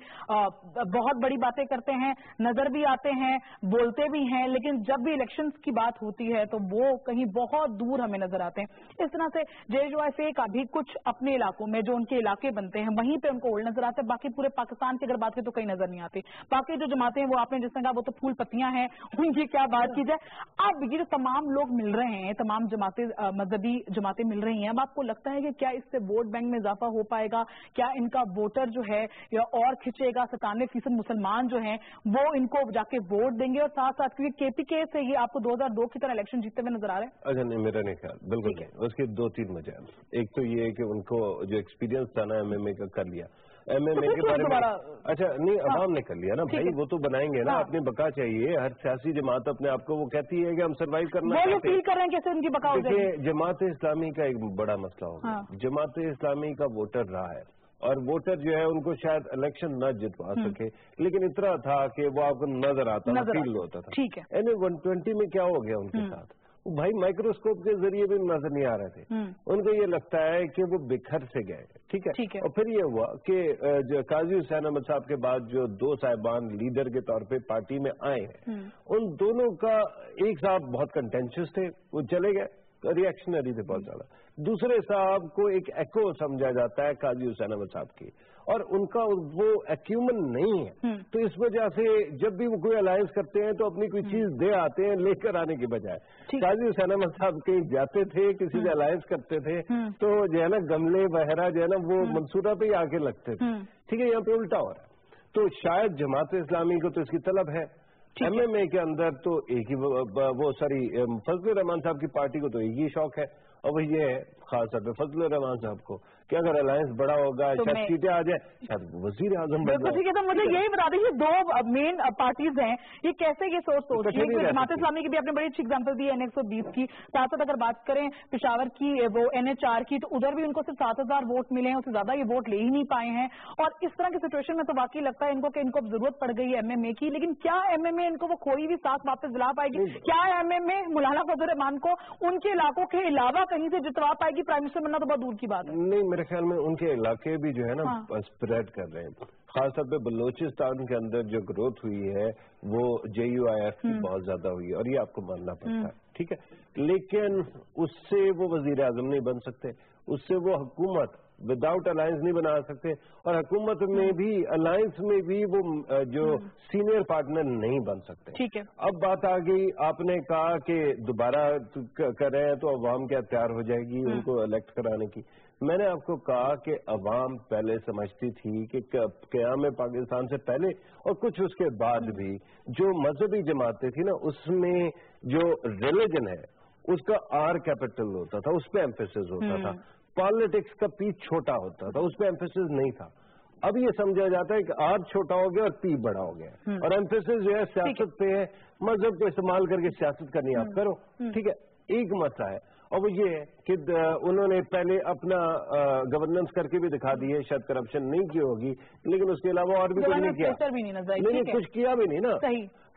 بہت بڑی باتیں کرتے ہیں, نظر بھی آتے ہیں, بولتے بھی ہیں, لیکن جب بھی الیکشنز کی بات ہوتی ہے تو وہ کہیں بہت دور ہمیں نظر آتے ہیں. اس طرح سے جے جو ایف اے کا بھی کچھ اپنے علاقوں میں جو ان کے علاقے بنتے ہیں وہیں پہ ان کو اولڈ نظر آتے ہیں, باقی پورے پاکستان کی اگر بات کریں تو کہیں نظر نہیں آتی. باقی جو جماعتیں ہیں وہ آپ نے جس نے کہا وہ تو پھول پتیاں ہیں, ان کی کیا بات کی جائے. اب یہ جو تمام لوگ مل رہے ہیں, تمام جماعتیں مذہبی جماعتیں مل رہی ہیں, اب آپ کو لگتا ہے کہ کیا اس سے ووٹ بینک میں اضافہ ہو پائے گا؟ کیا ان کا ووٹر جو ہے یا اور کھنچے گا؟ ستانوے فیصد مسلمان جو ہیں وہ ان کو جا کے ووٹ دیں گے, اور ساتھ ساتھ کیونکہ کے پی کے سے یہ آپ کو دو ہزار دو کی طرح الیکشن جیتتے ہوئے نظر آ رہے ہیں. اچھا نہیں, میرا نہیں خیال, بالکل نہیں. اس کے دو تین وجہ. ایک تو یہ ہے کہ ان کو جو ایکسپیرینس تھا نا ایم ایم اے کا کر لیا, ایم ایم اے کے بارے میں. اچھا نہیں, عوام نے کر لیا نا بھائی, وہ تو بنائیں گے نا, اپنی بقا چاہیے. ہر سیاسی جماعت اپنے آپ کو وہ کہتی ہے کہ ہم سروائیو کرنا چاہتے ہیں. کیسے ان کی بقا ہو جائے گی؟ جماعت اسلامی کا ایک بڑا مسئلہ ہوگا. جماعت اسلامی کا ووٹر رہا ہے, اور ووٹر جو ہے ان کو شاید الیکشن نہ جتوا سکے, لیکن اتنا تھا کہ وہ آپ کو نظر آتا تھا, فیل ہوتا تھا. ٹھیک ہے, یعنی ون ٹوینٹی میں کیا ہو گیا ان کے ساتھ؟ بھائی مائکروسکوپ کے ذریعے بھی نظر نہیں آ رہے تھے. ان کو یہ لگتا ہے کہ وہ بکھر سے گئے. ٹھیک ہے, اور پھر یہ ہوا کہ جو قاضی حسین احمد صاحب کے بعد جو دو صاحبان لیڈر کے طور پہ پارٹی میں آئے ہیں, ان دونوں کا ایک صاحب بہت کنٹینشیس تھے, وہ چلے گئے, ریئیکشنری تھے بہت زیادہ. دوسرے صاحب کو ایک ایکو سمجھا جاتا ہے قاضی حسین احمد صاحب کی, اور ان کا وہ ایکیومن نہیں ہے. تو اس وجہ سے جب بھی وہ کوئی الائنس کرتے ہیں تو اپنی کوئی چیز دے آتے ہیں لے کر آنے کے بجائے. قاضی حسین احمد صاحب کہیں جاتے تھے, کسی سے الائنس کرتے تھے تو جو ہے نا گملے وغیرہ جو ہے نا وہ منصورہ پہ ہی آ کے لگتے تھے. ٹھیک ہے, یہاں پہ الٹا ہو رہا ہے. تو شاید جماعت اسلامی کو تو اس کی طلب ہے, ایم ایم اے کے اندر تو ایک ہی وہ ساری فضل الرحمان صاحب کی پارٹی کو تو ایک ہی شوق ہے, اور وہ یہ ہے خاص طور پہ فضل الرحمان صاحب کو کہ اگر الائنس بڑا ہوگا, شاید سیٹیں آ جائیں, شاید وزیر اعظم بن جائے. ٹھیک ہے, تو مجھے یہی بتا دیجیے دو مین پارٹیز ہیں, یہ کیسے یہ سوچ سوچ رہی ہے؟ جماعت اسلامی کی بھی آپ نے بڑی اچھی ایگزامپل دی ہے, این ایک سو بیس کی. ساتھ ساتھ اگر بات کریں پشاور کی وہ این ایچ آر کی, تو ادھر بھی ان کو صرف سات ہزار ووٹ ملے ہیں, اس سے زیادہ یہ ووٹ لے ہی نہیں پائے ہیں. اور اس طرح کی سچویشن میں تو واقعی لگتا ہے ان کو کہ ان کو ضرورت پڑ گئی ہے ایم ایم اے کی. لیکن کیا ایم ایم اے ان کو وہ کوئی بھی ساتھ واپس دلا پائے گی؟ کیا ایم ایم اے مولانا فضل الرحمان کو ان کے علاقوں کے علاوہ کہیں سے جتوا پائے گی؟ پرائم منسٹر بننا تو بہت دور کی بات ہے. نہیں, میرے خیال میں ان کے علاقے بھی جو ہے نا اسپریڈ کر رہے ہیں. خاص طور پہ بلوچستان کے اندر جو گروتھ ہوئی ہے وہ جے یو آئی ایف کی بہت زیادہ ہوئی ہے, اور یہ آپ کو ماننا پڑتا ہے. ٹھیک ہے, لیکن اس سے وہ وزیر اعظم نہیں بن سکتے, اس سے وہ حکومت وداؤٹ الائنس نہیں بنا سکتے, اور حکومت میں بھی الائنس میں بھی وہ جو سینئر پارٹنر نہیں بن سکتے. ٹھیک ہے, اب بات آ گئی, آپ نے کہا کہ دوبارہ کر رہے ہیں تو عوام کیا تیار ہو جائے گی ان کو الیکٹ کرانے کی. میں نے آپ کو کہا کہ عوام پہلے سمجھتی تھی کہ قیام پاکستان سے پہلے اور کچھ اس کے بعد بھی جو مذہبی جماعتیں تھیں نا, اس میں جو ریلیجن ہے اس کا آر کیپٹل ہوتا تھا, اس پہ ایمفیسس ہوتا تھا. پالیٹکس کا پی چھوٹا ہوتا تھا, اس پہ ایمفیسس نہیں تھا. اب یہ سمجھا جاتا ہے کہ آر چھوٹا ہو گیا اور پی بڑا ہو گیا, اور ایمفیسس جو ہے سیاست پہ ہے, مذہب کو استعمال کر کے سیاست کرنی آپ کرو. ٹھیک ہے, ایک مسئلہ ہے, اور وہ یہ ہے کہ انہوں نے پہلے اپنا گورننس کر کے بھی دکھا دی ہے, شاید کرپشن نہیں کی ہوگی, لیکن اس کے علاوہ اور بھی کچھ نہیں کیا. نہیں, کچھ کیا بھی نہیں نا.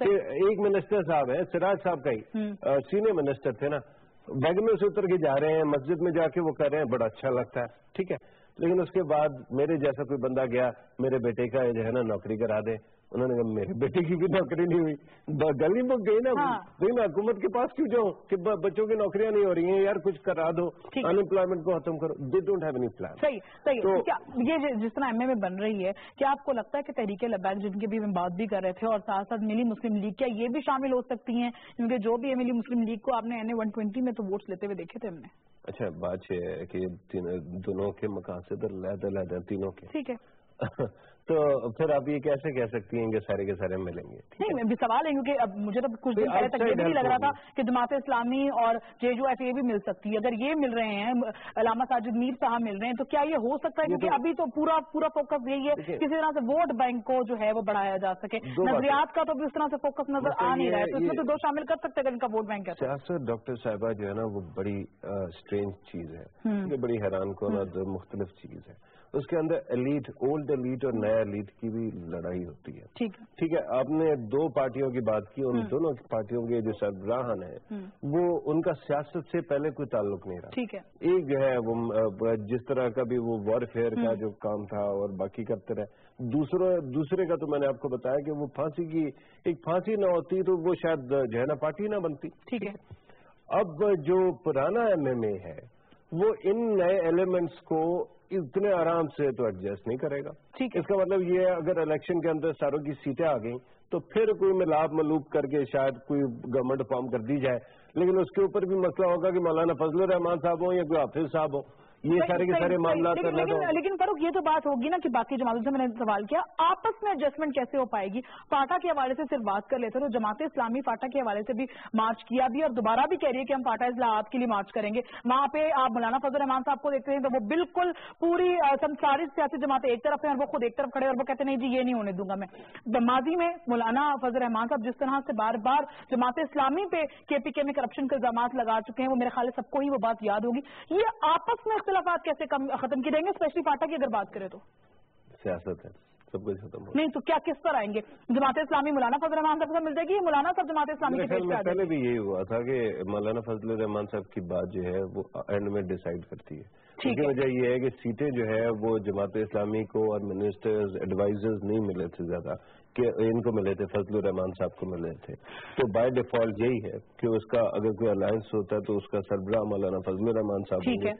ایک منسٹر صاحب ہے, سراج صاحب کا ہی سینئر منسٹر تھے نا, ویگن سے اتر کے جا رہے ہیں, مسجد میں جا کے وہ کر رہے ہیں, بڑا اچھا لگتا ہے. ٹھیک ہے, لیکن اس کے بعد میرے جیسا کوئی بندہ گیا, میرے بیٹے کا جو ہے نا نوکری کرا دے, انہوں نے کہا میرے بیٹے کی بھی نوکری نہیں ہوئی, گلی میں گئی نا. نہیں, میں حکومت کے پاس کیوں جاؤں کہ بچوں کی نوکریاں نہیں ہو رہی ہیں, یار کچھ کرا دو, ان امپلائمنٹ کو ختم کرو. They don't have any plan. صحیح صحیح. یہ جس طرح ایم ایم اے بن رہی ہے, کیا آپ کو لگتا ہے کہ تحریک لبیک جن کی بھی ہم بات بھی کر رہے تھے, اور ساتھ ساتھ ملی مسلم لیگ, کیا یہ بھی شامل ہو سکتی ہیں؟ کیونکہ جو بھی ہے ملی مسلم لیگ کو آپ نے این اے ون ٹوینٹی میں تو ووٹس لیتے ہوئے دیکھے تھے ہم نے. اچھا, بات یہ ہے کہ دونوں کے مقاصد علیحدہ علیحدہ تینوں کے. ٹھیک ہے, تو پھر آپ یہ کیسے کہہ سکتی ہیں کہ سارے کے سارے ملیں گے؟ نہیں میں بھی سوال ہے کیونکہ اب مجھے تو کچھ دن پہلے تک یہ بھی لگ رہا تھا کہ جماعت اسلامی اور جے یو ایف یہ بھی مل سکتی ہے. اگر یہ مل رہے ہیں, علامہ ساجد میر صاحب مل رہے ہیں, تو کیا یہ ہو سکتا ہے کیونکہ ابھی تو پورا پورا فوکس یہی ہے کسی طرح سے ووٹ بینک کو جو ہے وہ بڑھایا جا سکے. نظریات کا تو بھی اس طرح سے فوکس نظر آ نہیں رہا ہے, تو اس میں تو دو شامل کر سکتے اگر ان کا ووٹ بینک ہے. سیاست ڈاکٹر صاحبہ جو ہے نا وہ بڑی اسٹرینج چیز ہے, یہ بڑی حیران کن مختلف چیز ہے. اس کے اندر ایلیٹ, اولڈ ایلیٹ اور نیا ایلیٹ کی بھی لڑائی ہوتی ہے. ٹھیک ہے, آپ نے دو پارٹیوں کی بات کی, ان دونوں پارٹیوں کے جو سربراہان ہیں وہ ان کا سیاست سے پہلے کوئی تعلق نہیں رہا. ٹھیک ہے, ایک جو ہے وہ جس طرح کا بھی وہ وار فیئر کا جو کام تھا اور باقی کرتے رہے. دوسرے دوسرے کا تو میں نے آپ کو بتایا کہ وہ پھانسی کی ایک پھانسی نہ ہوتی تو وہ شاید جو ہے نا پارٹی نہ بنتی. ٹھیک ہے, اب جو پرانا ایم ایم اے ہے وہ ان نئے ایلیمنٹس کو اتنے آرام سے تو ایڈجسٹ نہیں کرے گا. اس کا مطلب یہ ہے اگر الیکشن کے اندر ساروں کی سیٹیں آ گئیں تو پھر کوئی ملاب ملوب کر کے شاید کوئی گورنمنٹ فارم کر دی جائے, لیکن اس کے اوپر بھی مسئلہ ہوگا کہ مولانا فضل الرحمان صاحب ہوں یا کوئی حافظ صاحب ہوں, یہ سارے کے سارے معاملات. لیکن فاروق یہ تو بات ہوگی نا کہ باقی جماعتوں سے میں نے سوال کیا آپس میں ایڈجسٹمنٹ کیسے ہو پائے گی. فاٹا کے حوالے سے صرف بات کر لیتے تو جماعت اسلامی فاٹا کے حوالے سے بھی مارچ کیا بھی اور دوبارہ بھی کہہ رہی ہے کہ ہم فاٹا اصلاحات کے لیے مارچ کریں گے. وہاں پہ آپ مولانا فضل الرحمان صاحب کو دیکھتے ہیں تو وہ بالکل پوری ساری سیاسی جماعتیں ایک طرف ہیں اور وہ خود ایک طرف کھڑے اور وہ کہتے نہیں جی یہ نہیں ہونے دوں گا میں. ماضی میں مولانا فضل الرحمان صاحب جس طرح سے بار بار جماعت اسلامی پہ کے پی کے میں کرپشن کے الزامات لگا چکے ہیں, وہ میرے خیال سب کو ہی وہ بات یاد ہوگی. یہ آپس میں اختلافات کیسے کم ختم کی رہیں گے, اسپیشلی فاٹا کی اگر بات کریں تو؟ سیاست ہے, سب کچھ ختم ہو. نہیں تو کیا کس پر آئیں گے؟ جماعت اسلامی مولانا فضل الرحمان صاحب سے مل جائے گی, مولانا صاحب جماعت اسلامی کے پیش پہ؟ پہلے بھی یہی ہوا تھا کہ مولانا فضل الرحمان صاحب کی بات جو ہے وہ اینڈ میں ڈیسائیڈ کرتی ہے. اس کی وجہ یہ ہے کہ سیٹیں جو ہے وہ جماعت اسلامی کو اور منسٹرز ایڈوائزرز نہیں ملے تھے زیادہ, کہ ان کو ملے تھے, فضل الرحمان صاحب کو ملے تھے. تو بائی ڈیفالٹ یہی ہے کہ اس کا اگر کوئی الائنس ہوتا ہے تو اس کا سربراہ مولانا فضل الرحمان صاحب ہوں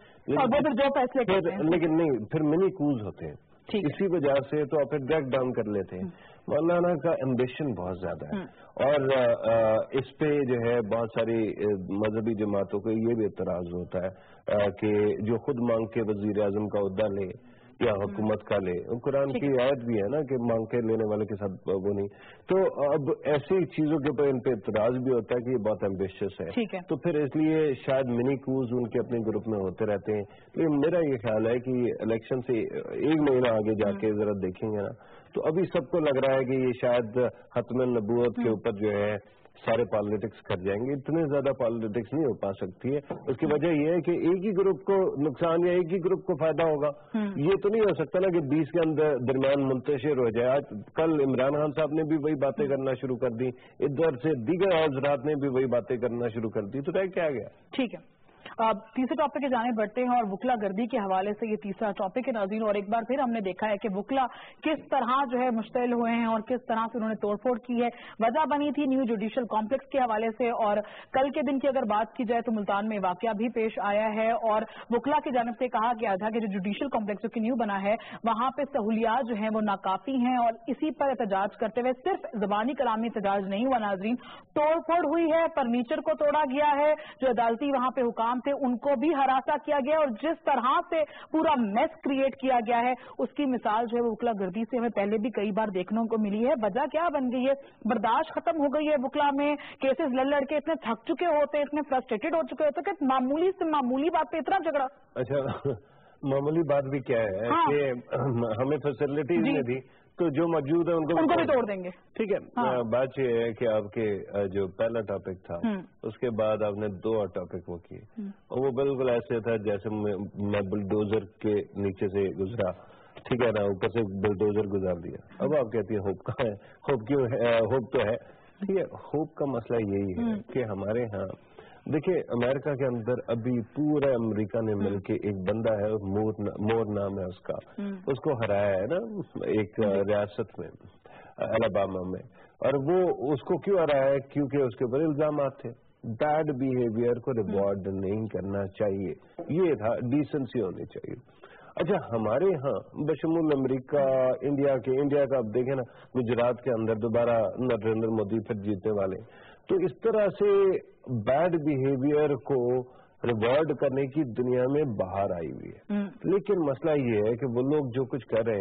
گے, لیکن نہیں پھر منی کوز ہوتے ہیں. اسی وجہ سے تو آپ ڈریک ڈاؤن کر لیتے ہیں. مولانا کا ایمبیشن بہت زیادہ ہے اور اس پہ جو ہے بہت ساری مذہبی جماعتوں کو یہ بھی اعتراض ہوتا ہے کہ جو خود مانگ کے وزیر اعظم کا عہدہ لے یا حکومت کا لے, قرآن کی آیت بھی ہے نا کہ مانگ کے لینے والے کے ساتھ وہ نہیں. تو اب ایسی چیزوں کے اوپر ان پہ اعتراض بھی ہوتا ہے کہ یہ بہت ایمبیشس ہے, تو پھر اس لیے شاید منی کوز ان کے اپنے گروپ میں ہوتے رہتے ہیں. لیکن میرا یہ خیال ہے کہ الیکشن سے ایک مہینہ آگے جا کے ذرا دیکھیں گے نا تو ابھی سب کو لگ رہا ہے کہ یہ شاید ختم نبوت کے اوپر جو ہے سارے پالیٹکس کر جائیں گے. اتنے زیادہ پالیٹکس نہیں ہو پا سکتی ہے. اس کی وجہ یہ ہے کہ ایک ہی گروپ کو نقصان یا ایک ہی گروپ کو فائدہ ہوگا. یہ تو نہیں ہو سکتا نا کہ بیس کے اندر درمیان منتشر ہو جائے. آج کل عمران خان صاحب نے بھی وہی باتیں کرنا شروع کر دی, ادھر سے دیگر حضرات نے بھی وہی باتیں کرنا شروع کر دی, تو رہ کیا گیا. ٹھیک ہے, تیسرے ٹاپک کے جانے بڑھتے ہیں اور وکلا گردی کے حوالے سے یہ تیسرا ٹاپک ہے ناظرین. اور ایک بار پھر ہم نے دیکھا ہے کہ وکلا کس طرح جو ہے مشتعل ہوئے ہیں اور کس طرح سے انہوں نے توڑ پھوڑ کی ہے. وجہ بنی تھی نیو جوڈیشل کمپلیکس کے حوالے سے, اور کل کے دن کی اگر بات کی جائے تو ملتان میں واقعہ بھی پیش آیا ہے اور وکلا کی جانب سے کہا گیا تھا کہ جو جوڈیشل کمپلیکس جو کہ نیو بنا ہے وہاں پہ سہولیات جو ہیں وہ ناکافی ہیں, اور اسی پر احتجاج کرتے ہوئے صرف زبانی کلامی احتجاج نہیں ہوا ناظرین, توڑ پھوڑ ہوئی ہے, فرنیچر کو توڑا گیا ہے, جو عدالتی وہاں پہ حکام تھے ان کو بھی ہراساں کیا گیا, اور جس طرح سے پورا میس کریٹ کیا گیا ہے اس کی مثال جو ہے وہ وکلا گردی سے ہمیں پہلے بھی کئی بار دیکھنے کو ملی ہے. وجہ کیا بن گئی ہے؟ برداشت ختم ہو گئی ہے وکلا میں. کیسز لڑ لڑ کے اتنے تھک چکے ہوتے ہیں, اتنے فرسٹریٹڈ ہو چکے ہوتے کہ معمولی سے معمولی بات پہ اتنا جھگڑا. اچھا معمولی بات بھی کیا ہے کہ ہمیں فیسلٹیز نہیں دی تو جو موجود ہے ان کو بھی توڑ دیں گے. ٹھیک ہے, بات یہ ہے کہ آپ کے جو پہلا ٹاپک تھا اس کے بعد آپ نے دو اور ٹاپک وہ کیے اور وہ بالکل ایسے تھا جیسے میں بلڈوزر کے نیچے سے گزرا, ٹھیک ہے نا, اوپر سے بلڈوزر گزار دیا. اب آپ کہتی ہیں ہوپ کہاں ہے, ہوپ کیوں ہے, ہوپ تو ہے. ٹھیک ہے, ہوپ کا مسئلہ یہی ہے کہ ہمارے ہاں دیکھیں امریکہ کے اندر ابھی پورا امریکہ نے مل کے ایک بندہ ہے مور نام ہے اس کا, اس کو ہرایا ہے نا ایک ریاست میں الاباما میں, اور وہ اس کو کیوں ہرایا ہے؟ کیونکہ اس کے اوپر الزامات تھے. بیڈ بیہیویئر کو ریوارڈ نہیں کرنا چاہیے, یہ تھا, ڈیسنسی ہونی چاہیے. اچھا ہمارے ہاں بشمول امریکہ انڈیا کے انڈیا کا اب دیکھیں نا گجرات کے اندر دوبارہ نریندر مودی پھر جیتنے والے, تو اس طرح سے بیڈ بیہیویئر کو ریوارڈ کرنے کی دنیا میں باہر آئی ہوئی ہے. لیکن مسئلہ یہ ہے کہ وہ لوگ جو کچھ کر رہے ہیں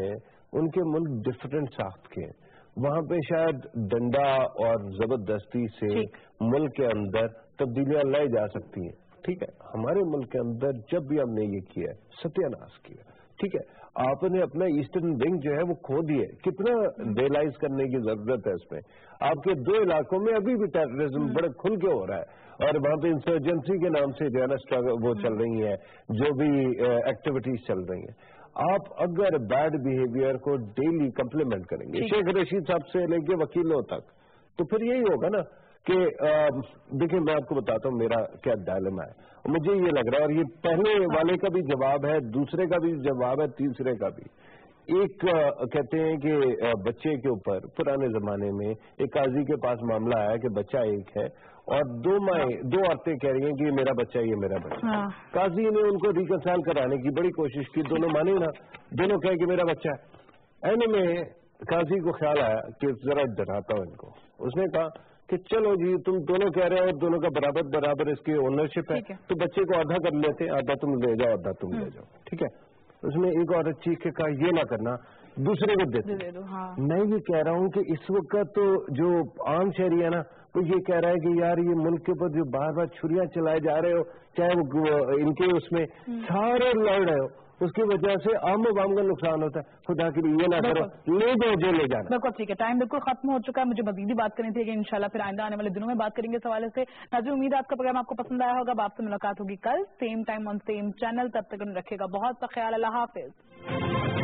ان کے ملک ڈفرینٹ ساخت کے ہیں. وہاں پہ شاید ڈنڈا اور زبردستی سے ملک کے اندر تبدیلیاں لائی جا سکتی ہیں. ٹھیک ہے, ہمارے ملک کے اندر جب بھی ہم نے یہ کیا ہے ستیہ ناش کیا. ٹھیک ہے, آپ نے اپنا ایسٹرن ونگ جو ہے وہ کھو دیے. کتنا ریئلائز کرنے کی ضرورت ہے اس میں. آپ کے دو علاقوں میں ابھی بھی ٹیررزم بڑے کھل کے ہو رہا ہے اور وہاں پہ انسرجنسی کے نام سے جو ہے نا وہ چل رہی ہیں, جو بھی ایکٹیویٹیز چل رہی ہیں. آپ اگر بیڈ بیہیویئر کو ڈیلی کمپلیمنٹ کریں گے شیخ رشید صاحب سے لے کے وکیلوں تک, تو پھر یہی ہوگا نا کہ دیکھیں میں آپ کو بتاتا ہوں میرا کیا ڈائلما ہے. مجھے یہ لگ رہا ہے, اور یہ پہلے والے کا بھی جواب ہے, دوسرے کا بھی جواب ہے, تیسرے کا بھی. ایک کہتے ہیں کہ بچے کے اوپر پرانے زمانے میں ایک قاضی کے پاس معاملہ آیا کہ بچہ ایک ہے اور دو مائیں دو عورتیں کہہ رہی ہیں کہ یہ میرا بچہ یہ میرا بچہ. قاضی نے ان کو ریکنسائل کرانے کی بڑی کوشش کی, دونوں مانے نا, دونوں کہے کہ میرا بچہ ہے. اینے میں قاضی کو خیال آیا کہ ذرا ڈراتا ہوں ان کو. اس نے کہا کہ چلو جی تم دونوں کہہ رہے ہو اور دونوں کا برابر برابر اس کی اونرشپ ہے, تو بچے کو آدھا کر لیتے, آدھا تم لے جاؤ آدھا تم لے جاؤ. ٹھیک ہے, اس میں ایک عورت چیخ کے کہا یہ نہ کرنا, دوسرے کو دیتے. میں یہ کہہ رہا ہوں کہ اس وقت تو جو عام شہری ہے نا وہ یہ کہہ رہا ہے کہ یار یہ ملک کے اوپر جو بار بار چھریاں چلائے جا رہے ہو, چاہے وہ ان کے اس میں سارے لڑ رہے ہو, اس کی وجہ سے عام عوام کا نقصان ہوتا ہے. خدا کے لیے یہ نہ کرو, لے جاؤ جو لے جانا. بالکل ٹھیک ہے, ٹائم بالکل ختم ہو چکا ہے. مجھے مزید بات کرنی تھی کہ انشاءاللہ پھر آئندہ آنے والے دنوں میں بات کریں گے اس حوالے سے. ناظرین امید ہے آپ کا پروگرام آپ کو پسند آیا ہوگا. اب آپ سے ملاقات ہوگی کل same time on same channel. تب تک رکھے گا بہت سا خیال. اللہ حافظ.